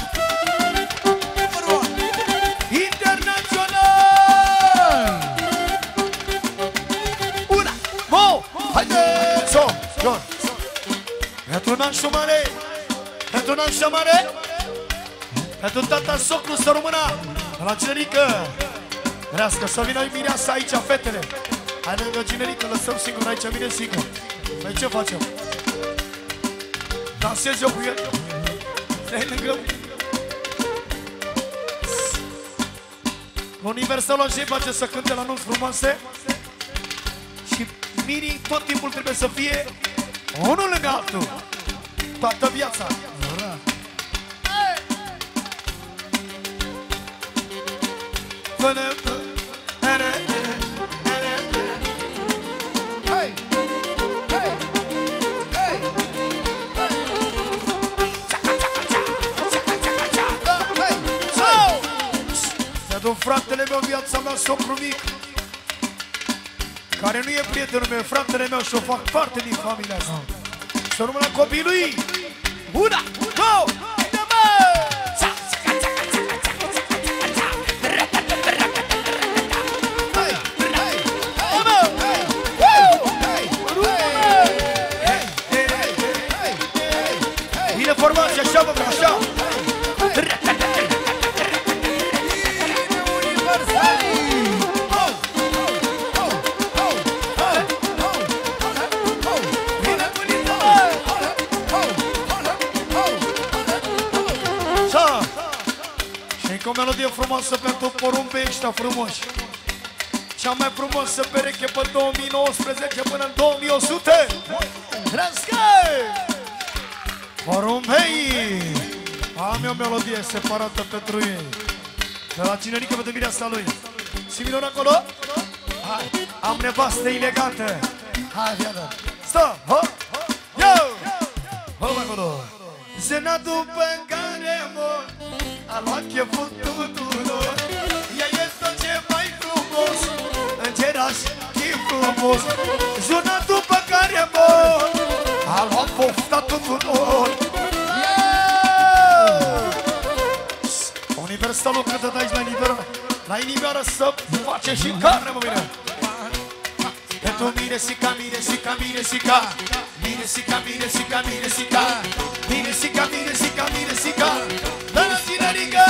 Pentru nașul mare, pentru nașul mare, pentru tata socru să rămână la generică. Vrească să vină mireasa aici, fetele. Hai lângă generică, lăsăm singur aici, vine singur. Noi ce facem? Dansez eu cu el. Stai lângă. Universalul așa îi place să cânte la nunți frumoase. Și mirii tot timpul trebuie să fie unul lângă altul. Toată viața. Ți-a fratele meu viața mea, socru mic, care nu e prietenul meu, fratele meu și o fac parte din familia asta. Să rămână copiii lui. Una, două, dă-mă! Bine formați, așa vă vreau, așa! O melodie frumoasă pentru porumbei ăștia frumoși. Cea mai frumoasă pereche pe două mii nouăsprezece până în două mii o sută. Răscă! Porumbei! Am eu o melodie separată pentru ei. De la cinerică pentru mireasa lui. Similor acolo? Hai! Am nevastă elegantă. Hai, viadă! Stă! Ho! Yo! Ho, acolo! Zenatul pe care mor a luat cheful tuturor. Ea e tot ce mai frumos, îngeraș și frumos. Zunatul pe care mor a luat pofta tuturor. Universalul cântă de aici la inimioară, la inimioară să face și carne, mă bine. Pentru miresica, miresica, miresica, miresica, miresica, miresica, miresica, miresica, miresica, de la generică!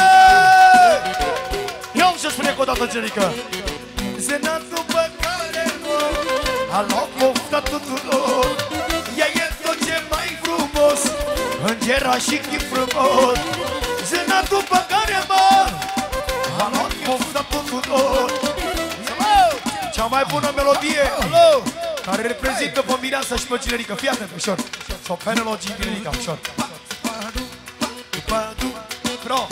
Eu ce spune cu o dată generică. Zenatul pe care mor a luat pofta tuturor. Ea e tot ce mai frumos, îngera și chip frumos. Zenatul pe care mor a luat pofta tuturor. Cea mai bună melodie, alo, care reprezintă pe Mireasa și pe Ginerica. Fii atent, ușor. Sau Penelope Ginerica, ușor. Bro.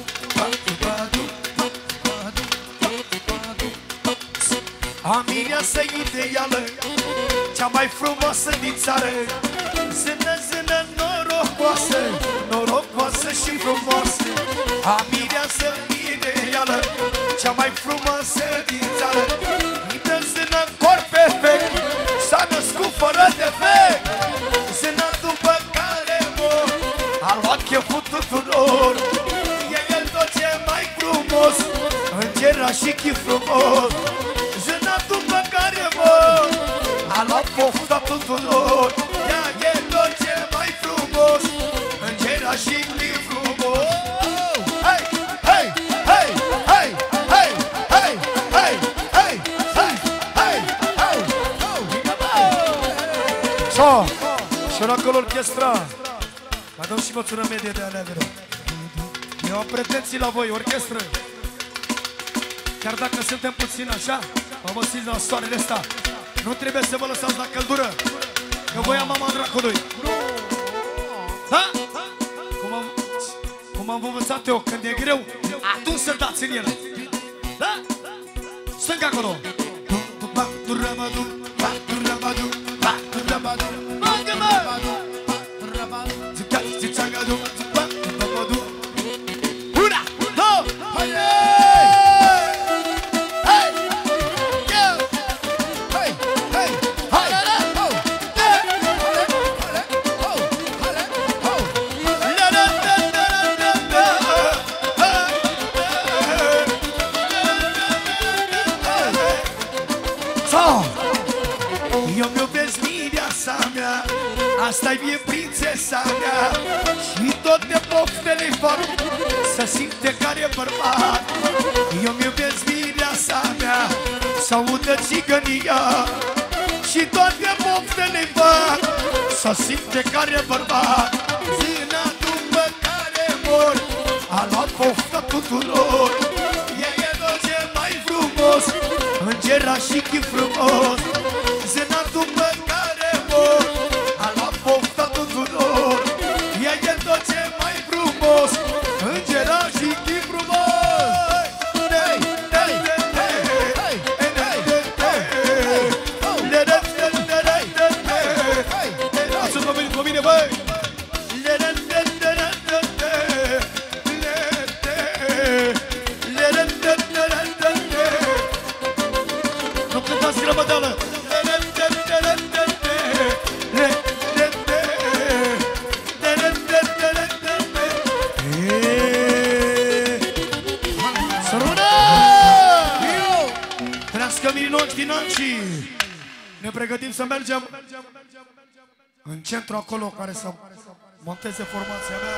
A Mireasa ideală, cea mai frumoasă din țară. Zână, zână, norocoasă, norocoasă și frumoasă. A Mireasa ideală, cea mai frumoasă din țară. Dă zână, corp perfect, s-a născut fără defect. Zână după care mor, a luat cheful tuturor. E el tot ce mai frumos, îngera și chif frumos. Zână după care mor, a luat pofta tuturor. Ea e tot ce mai frumos, îngera și chif frumos. Hai, hai, hai, hai, hai, hai, hai, hai, hai, hai, hai. So, și acolo orchestra. Mai dăm și mățură medie de alea greu. Eu am pretenții la voi, orchestră. Chiar dacă suntem puțin așa, mă măsiți la soarele ăsta, nu trebuie să vă lăsați la căldură, că voi am mama dracului. Da? Cum am, cum am învățat eu, când e greu, atunci să dați în ele. Da? Stânga acolo. Una, două, hai! Eu-mi iubesc Mireasa mea, asta-i mie prințesa mea. Și toate poftele fac să simte care bărbat. Eu-mi iubesc Mireasa mea, să audă țigănia. Și toate poftele fac să simte care bărbat. Zâna după care mor, a luat pofta tuturor. Ea e tot ce mai frumos, îngera și chif frumos. Zâna după care mor, a luat pofta tuturor. Ea e tot ce mai frumos, îngera și chif frumos. Hei, hei, hei, hei, dați-o pe mine, pe mine, băi! Nu cântați grăbădeală! Trească minuni finanții! Ne pregătim să mergem în centru acolo care să monteze formația mea.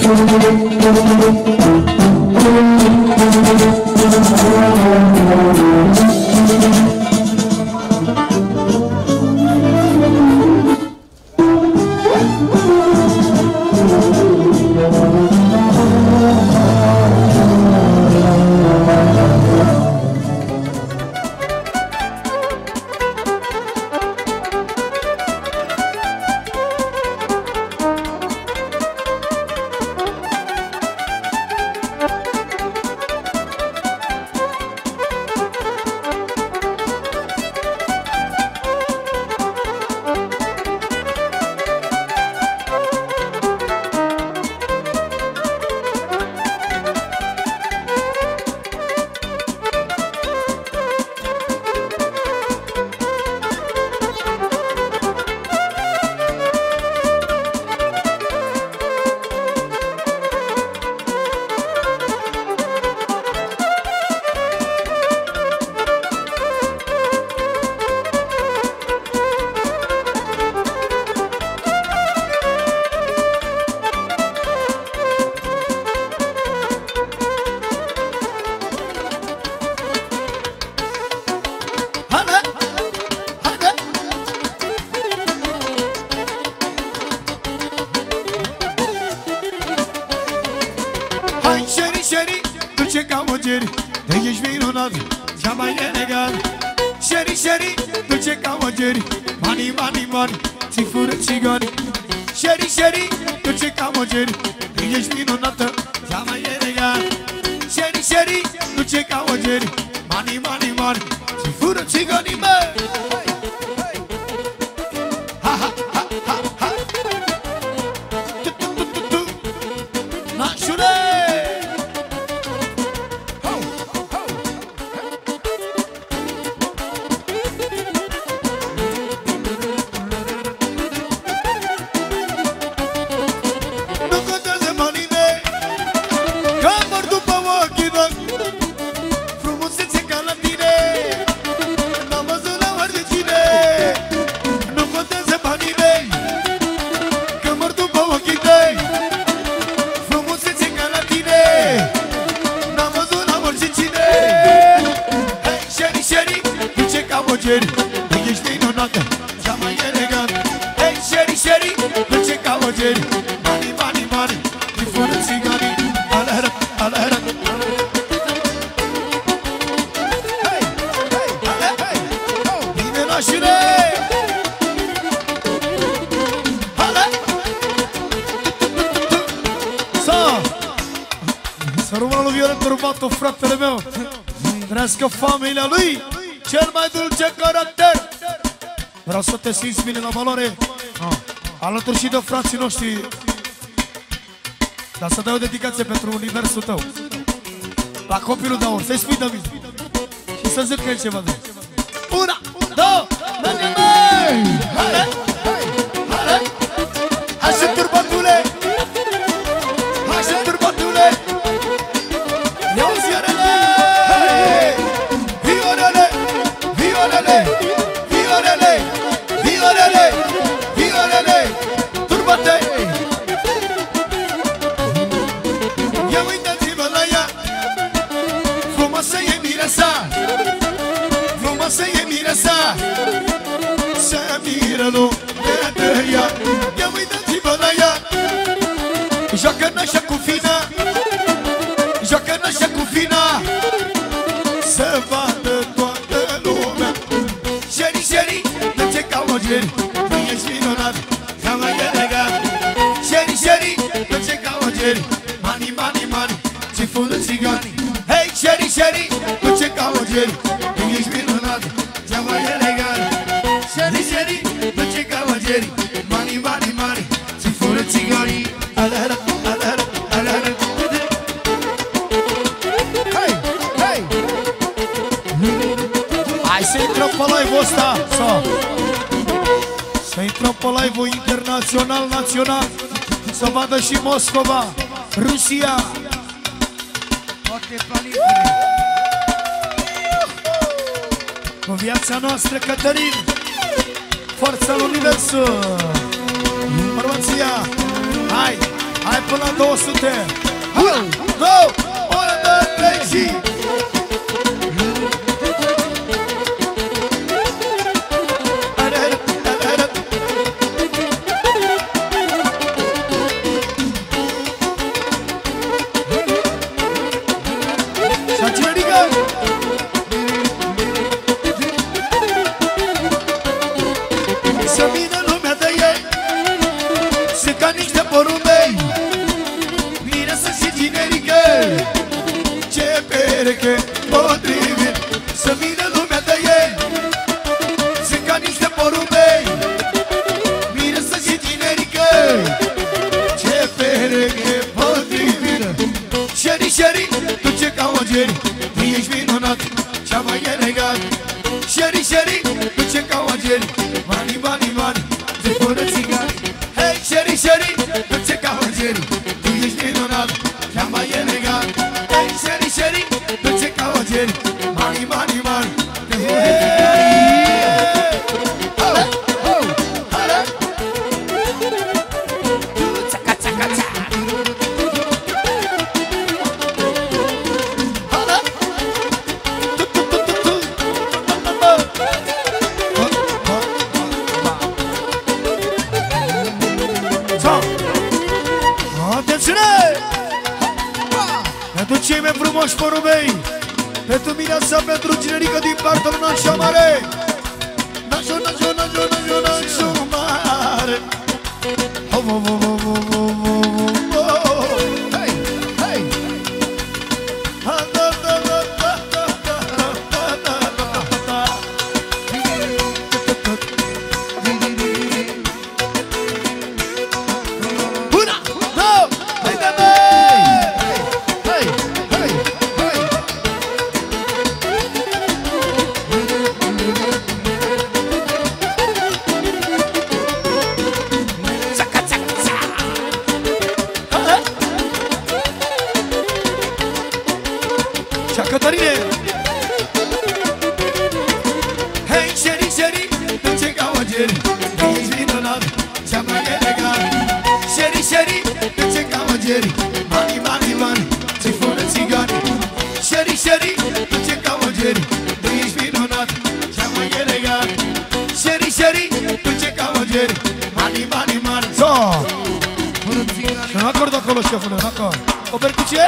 Familia lui, cel mai dulce caracter. Vreau să te simți bine la valoare, alături și de frații noștri. Dar să dai o dedicație pentru universul tău, la copilul de aur, să-i spui de mine și să zic că e ceva de una, două, mergem noi! Hale, hale, hai și turbatule, hai și turbatule, iau ziarele! Violele, violele, violele, violele, turbate. Ia uitați-vă la ea, frumoasă e mireasa, frumoasă e mireasa, să miră lumea de ea. Ia uitați-vă la ea, joacă nașa cu fina, joacă nașa cu fina, să vadă toată lumea. Sheri, sheri, duce ca o geri, tu ești minunat, ca mai elegant. Sheri, sheri, duce ca o geri, mani, mani, mani, ce fură țigani. Hei, sheri, sheri, duce ca o geri, tu ești minunat, cea mai elegant. Sheri, sheri, duce ca o geri, mani, mani, mani, ce fură țigani. Alera, alera, alera. Hei, hei. Hai să intrăm pe live-ul ăsta, să intrăm pe live-ul internațional, național, să vadă și Moscova, Rusia. Cu viața noastră, Cătălin, forța lui universul. Bărbația, hai, hai Hai până la două sute. unu, doi, unu, doi, trei și... Să vină lumea de ei. Sunt ca niște porumbei, miresă și tinerică. Ce pereche potrivită. Șeri, șeri, tu ce caugieri, tu ești minunat, cea mai elegat. Șeri, șeri, tu ce caugieri, bani, bani, bani, te fără țigani. Hei, șeri, șeri, tu ce caugieri, tu ești minunat, cea mai elegat. Hei, șeri, șeri, tu ce caugieri, bani, bani, bani, te fără țigani. Pentru cei mai frumoși porumbei, pentru Mireasa, pentru generică din partea lui Nașa Mare. Nașa, Nașa, Nașa, Nașa, Nașa Mare. Ho, ho, ho, ho, ho, ho, ho, ho. Hei, hei. Ha, da, da, da, da, da, da, da, da, da, da. Una, două, hai, da, da. Cătărine! Hei, șeri, șeri, tu ce caugieri, ești minunat, cea mai elegat. Șeri, șeri, tu ce caugieri, bani, bani, bani, ți fără țigani. Șeri, șeri, tu ce caugieri, ești minunat, cea mai elegat. Șeri, șeri, tu ce caugieri, bani, bani, bani. So! Nu acord acolo, șefule, nu acord. O percuție?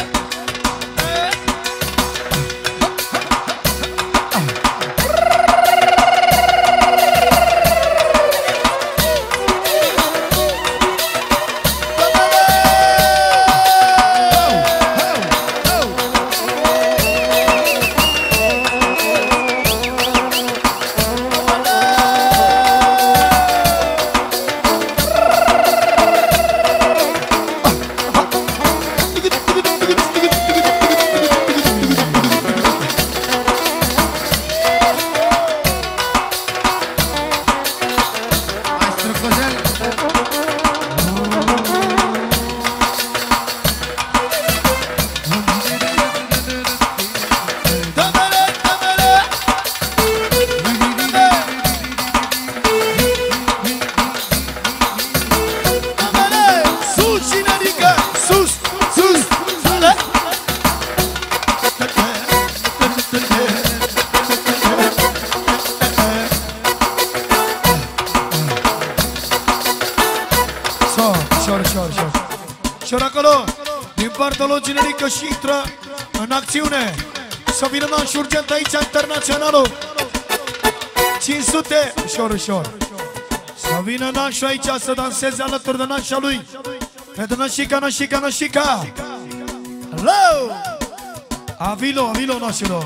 Și acolo, din partea lui generică și intră în acțiune. Să vină naș urgent aici, internaționalul cinci sute, ușor, ușor. Să vină nașul aici să danseze alături de nașa lui. Pentru nașica, nașica, nașica. Hello! Avilo, avilo nașilor.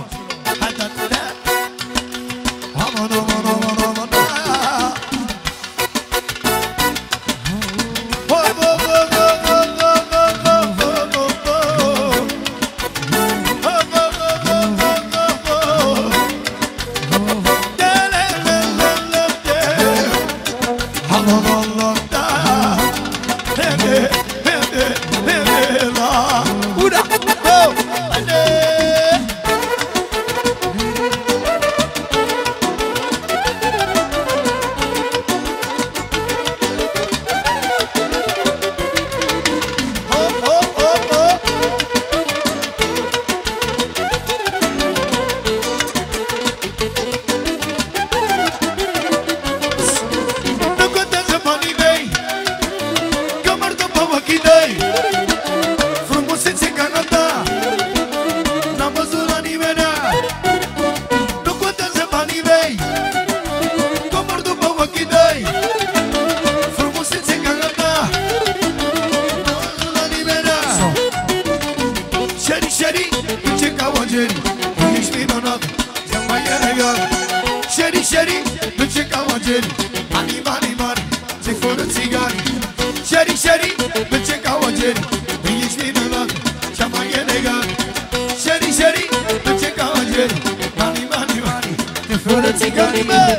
ochii tăi, frumusețe ca na ta, n-am văzut la nimenea. Nu contează banii mei, comor după ochii tăi, frumusețe ca na ta, n-am văzut la nimenea. Șeri, șeri, ce ca ogeri, ești minunat, cea mai elegant. Șeri, șeri, ce ca ogeri, ani mari mari, ce fără țigani. Șeri, șeri, ce ca ogeri, ești minunat, cea mai elegant. Șeri, șeri, ce ca ogeri, ani mari mari, ce fără țigani, măi.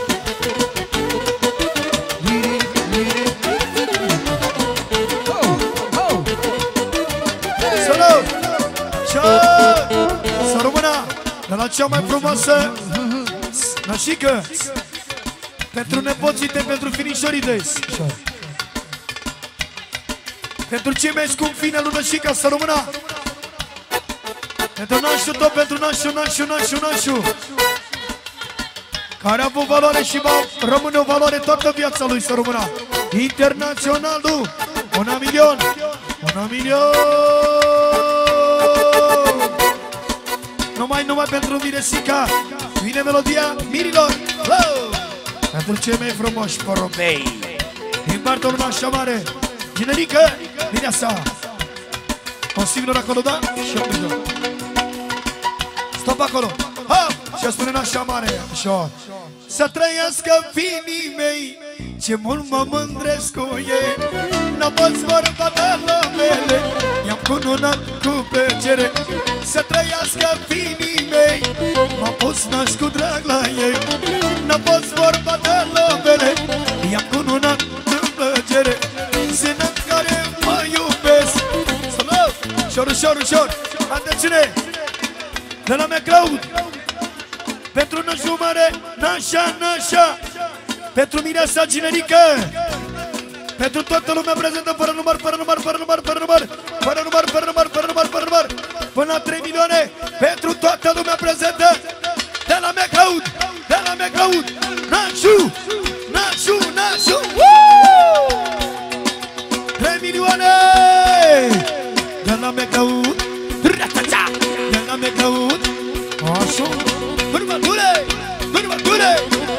Salut! Să rămână de la cea mai frumoasă nașică, pentru nepoții tăi, pentru finișorii tăi, pentru cei mai scumpi fine lui Nășica, să rămână. Pentru nașul tău, pentru nașul, nașul, nașul, nașul, care a avut valoare și va rămâne o valoare toată viața lui, să rămână. Internaționalul, una milion, una milion. Numai, numai pentru Miresica, vine melodia mirilor. Wow! Pentru cei mai frumoși porumbei din partea lui Nașa Mare, Ginerică, Mireasa. Posibilor acolo, da? Și eu plec. Stop acolo. Ha! Și spune Nașa Mare, așa. Să trăiască finii mei, ce mult mă mândresc cu ei. N-a-poți vorba de numele, i-am cununat cu plăcere. Să trăiască finii mei, m-am pus naș cu drag la ei. N-a-poți vorba de numele, i-am cununat cu plăcere. Zână care mă iubesc. Salut! Ușor, ușor, ușor. Atențiune! De la mea Claud, pentru Nășu Mare, Nașa, Nașa, pentru Mireasa Ginerică, pentru toată lumea prezentă, fără număr, fără număr, fără număr, fără număr, fără număr, fără număr, fără număr, fără număr, până la trei milioane, pentru toată lumea prezentă, de la mea Claud, de la mea Claud, Nașu, Nașu, Nașu, trei milioane, de la mea Claud, de la mea Claud, așa, următoare, următoare.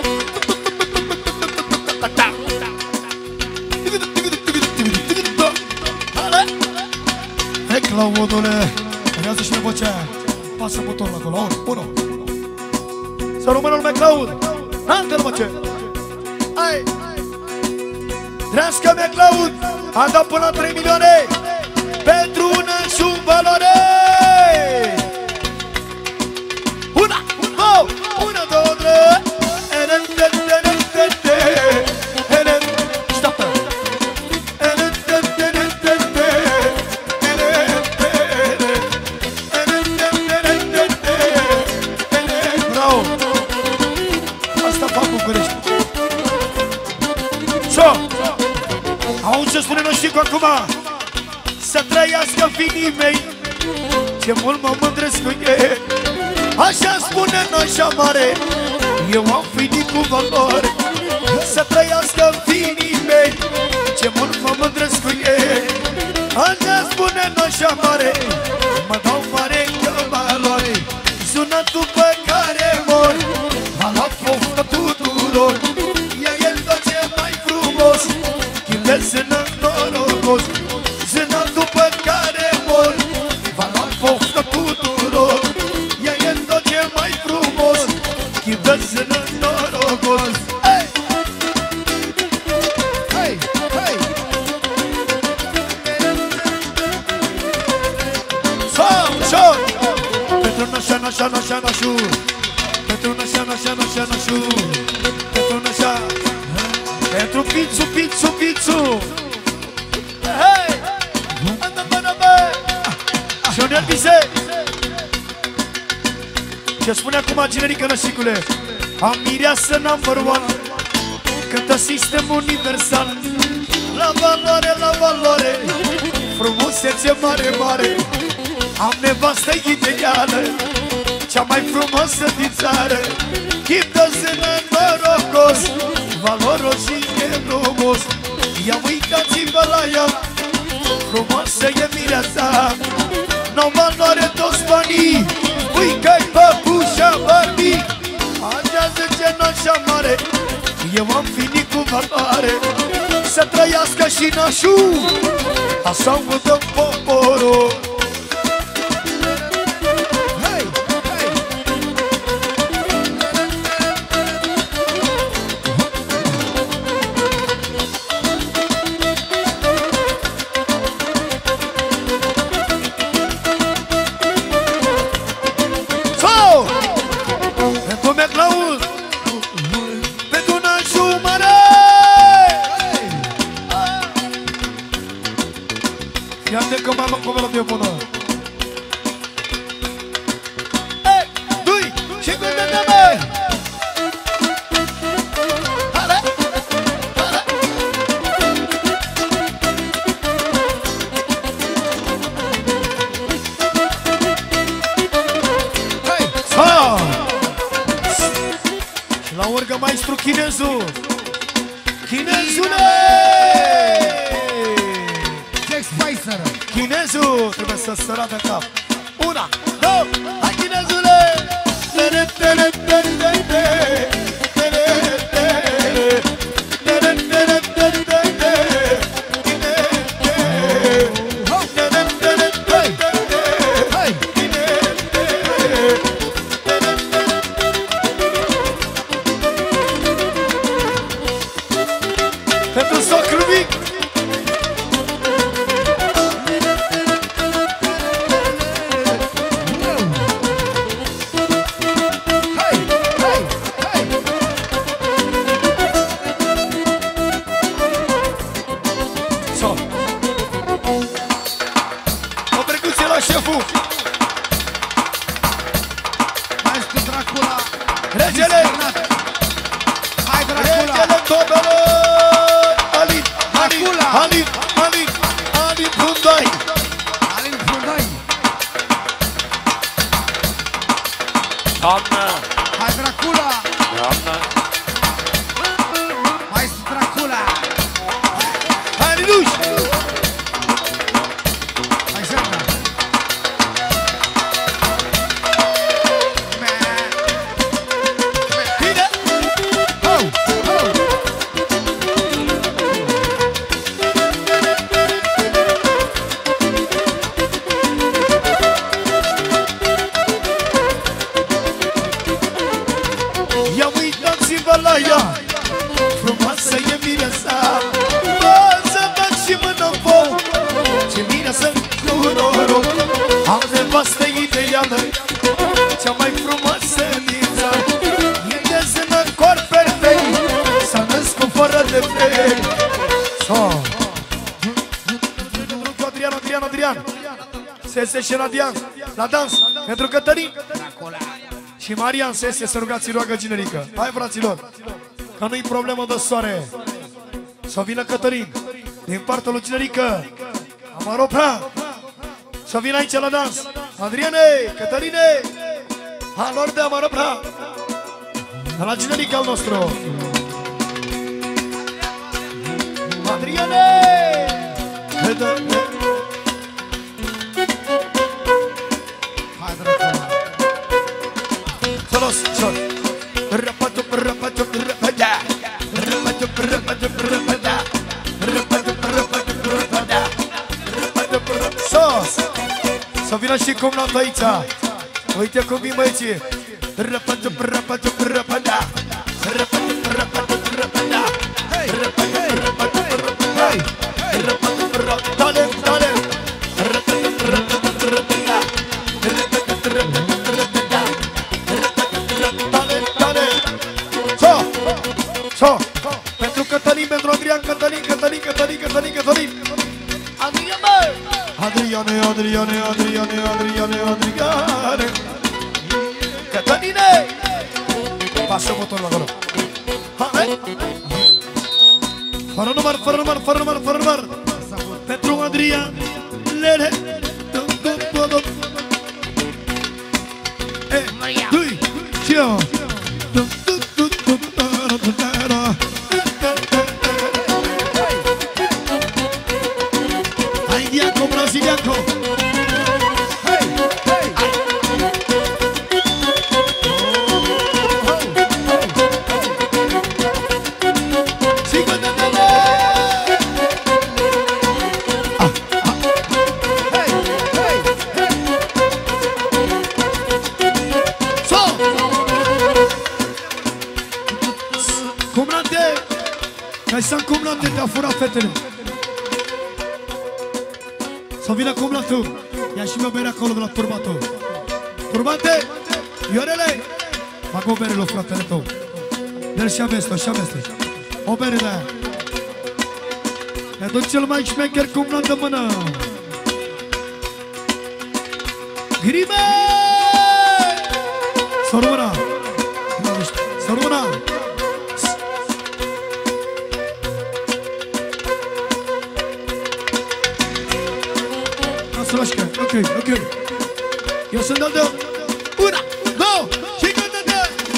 Hai, Claudule, vrează și vocea. Pasă butonul acolo, unu. Să rămână lumea Claud. Încă voce. Hai. Drească mea Claud, a dat până la trei milioane pentru una și un valoare. Una, două, una, două, trei. Stop. Bravo. Asta fac București. So, auzi ce spune Nășicu acum. Să trăiască finii mei, ce mult mă mândresc cu ei. Așa spune Nașa Mare, eu am finit cu valori. Să trăiască finii mei, ce mult mă mândresc cu ei. Așa spune Nașa Mare, mă dau mare că valori. Sunatul pe care mor, a luat poftă tuturor. E el tot ce mai frumos, chipesc în norocos. Sunatul pe care mor, a luat poftă tuturor. E el tot ce mai frumos, chipesc în norocos. Hey! Hey! Hey! Sau, sau! Pentru Nașa, Nașa, Nașa, Nașu, pentru Nașa, Nașa, Nașa, Nașu, pentru Nașa, pentru Pițu, Pițu, Pițu. Hei! Anda, bă, bă! Șonel Bise! Ce spune acum Ginerică, Nășicule? Am Mireasă number one, cântă sistem universal. La valoare, la valoare, frumusețe mare, mare. Am nevastă ideală, cea mai frumoasă din țară. Chip de zână norocos, valoros și e frumos. Ia uitați-vă la ea, n-au valoare toți banii. Ui că-i păpușa Barbie, așa zice n-așa mare, eu am finit cu valoare. Să trăiască și nașul, așa vă dăm poporul. Iată că m-am cu melodie bună. Ei, dui, și cu de mă! Hale, hale! Hei, sa! Și la urgă maestru Chinezul. Chinezule! Chinezul trebuie să sărată în cap. Una, două, hai Chinezule! Pentru socru mic! Regele! Hai Dracula! Regele Tobelă! Alin! Alin! Alin! Alin! Alin Frundai! Alin Frundai! Doamnă! Hai Dracula! Doamnă! Maestru Dracula! Hai Linuș! Hai Zerna! La ea, frumoasă e mireasa, bă, să dați și mână-n foc, ce mireasă cu noroc. Am nevastă ideală, cea mai frumoasă din țară, e de zână corp perfect, s-a născut fără defect. So. Pentru Adrian, Adrian, Adrian, Sese și Radian, la dans, pentru Cătălin și Marian Sese, să rugați, roagă generică. Hai, fraților, că nu-i problemă de soare. Să vină Cătălin din partea lui generică Amaropra. Să vină aici la dans. Adriane, Cătăline, alor de Amaropra, la generică al nostru. Adriane, Hai Dracula! Solos, sol. Rapatu, rapatu, rapada. Rapatu, rapatu, rapada. Rapatu, rapatu, rapada. Rapatu, rapatu. Sos! Să vină și cumnatul aici. Uite cum vin băieții. Rapatu, rapatu, rapada. Rapatu, rapatu, rapada. Rapatu, rapatu, rapada. Rapatu, rapatu, dale, dale. Rapatu, rapatu, rapada. Rapatu, rapatu, rapada. So, pentru Cătălin, pentru Adrian, Cătălin, Cătălin, Cătălin, Cătălin, Cătălin. Adriane, Adriane, Adriane, Adriane, Adriane, Adriane. Cătăline! Pasă motorul acolo. Hai! Fără număr, fără număr, fără număr, fără număr. Pentru Adrian, lele. E, doi, și eu. Hai Diaco, brasiliaco. Hey. Să vină cumnatul. Ia și mă bere acolo de la turbatul. Turbate, Ionele, fac o bere lui fratele tău. Dă-l și amestă, și amestă. O bere de aia. Ne duc cel mai șmecher cumnat de mână. Grime! Să rămână! Să rămână! Să lași că, ok, ok. Eu sunt al de una, două, și când de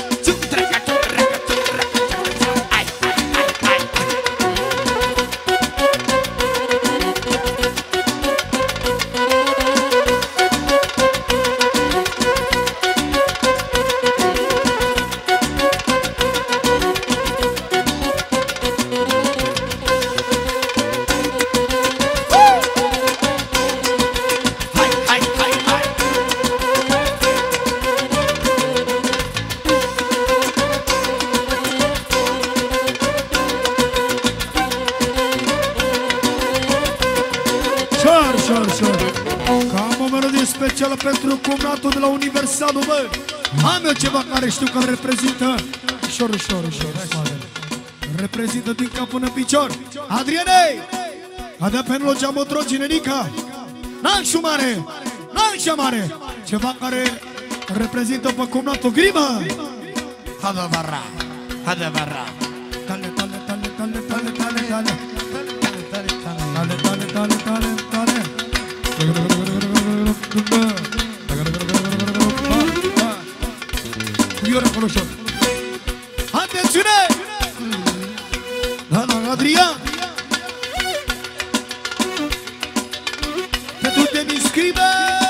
specială pentru cumnatul de la Universalul, bă. Am eu ceva care știu că reprezintă ușor, ușor, ușor, reprezintă din cap până în picior. Adrianei! Adea pe logea motrogii, nenica. N-anșu mare, n-anșa mare. Ceva care reprezintă pe cumnatul Grimă. Adevărat, adevărat. Tale, tale, tale, tale, tale, tale, tale. Tale, tale, tale, tale, tale. Iora conosciuto. Attenzione! La la Adrian. Pentru Denis scribe.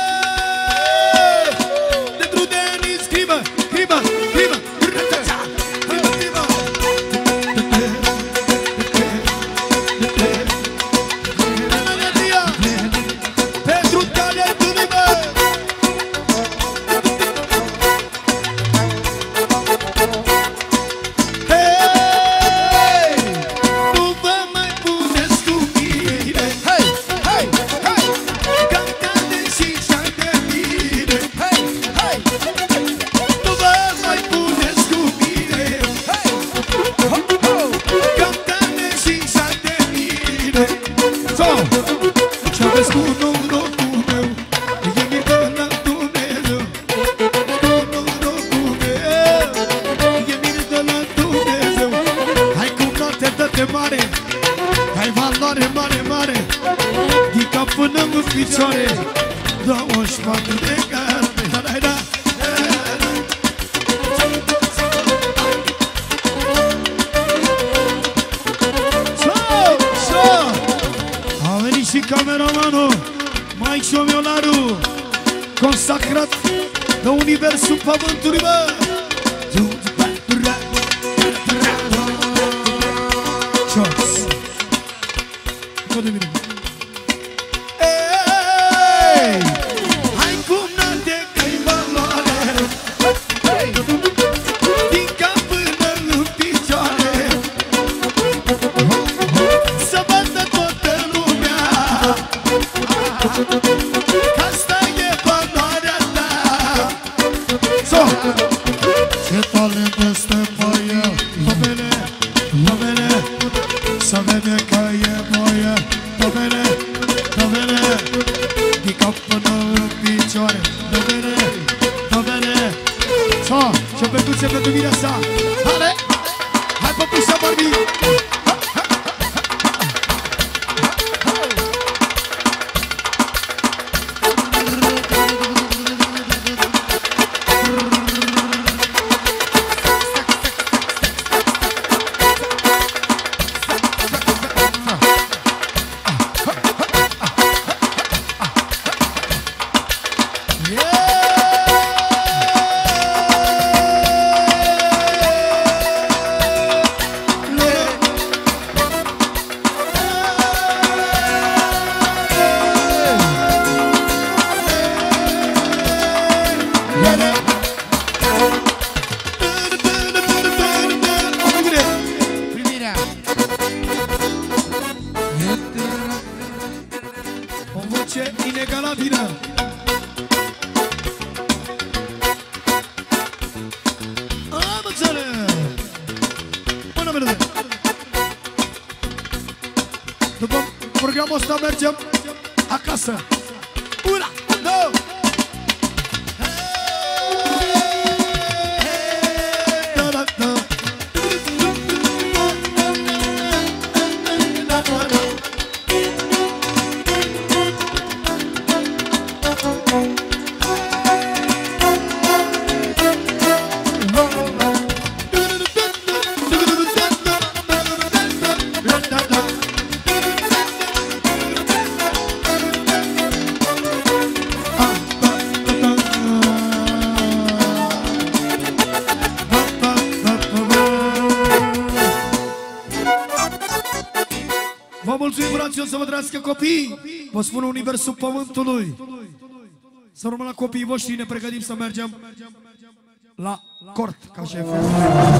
Pentru Denis scribe. Scribe, scribe. Consacrat de universul pământului, bă! Jos! Ei! Hai cum n-ate că-i valoare, din cap până în picioare, să vadă toată lumea că asta e valoarea ta. So! Ce talent este pe el, tobele, tobele, să vede că e voie, tobele, tobele, din cap până în picioare, tobele, tobele. So! Ce petuțe pentru mine sa. Hai, hai păpușa Barbie! inegalabilă. Am înțeles. Până minute. După programul ăsta mergem acasă. Una, două. Vă mulțumim, fraților, să vă trăiască copii. Vă spun universul pământului. Să rămână la copiii voștri, ne pregătim să mergem la cort, ca și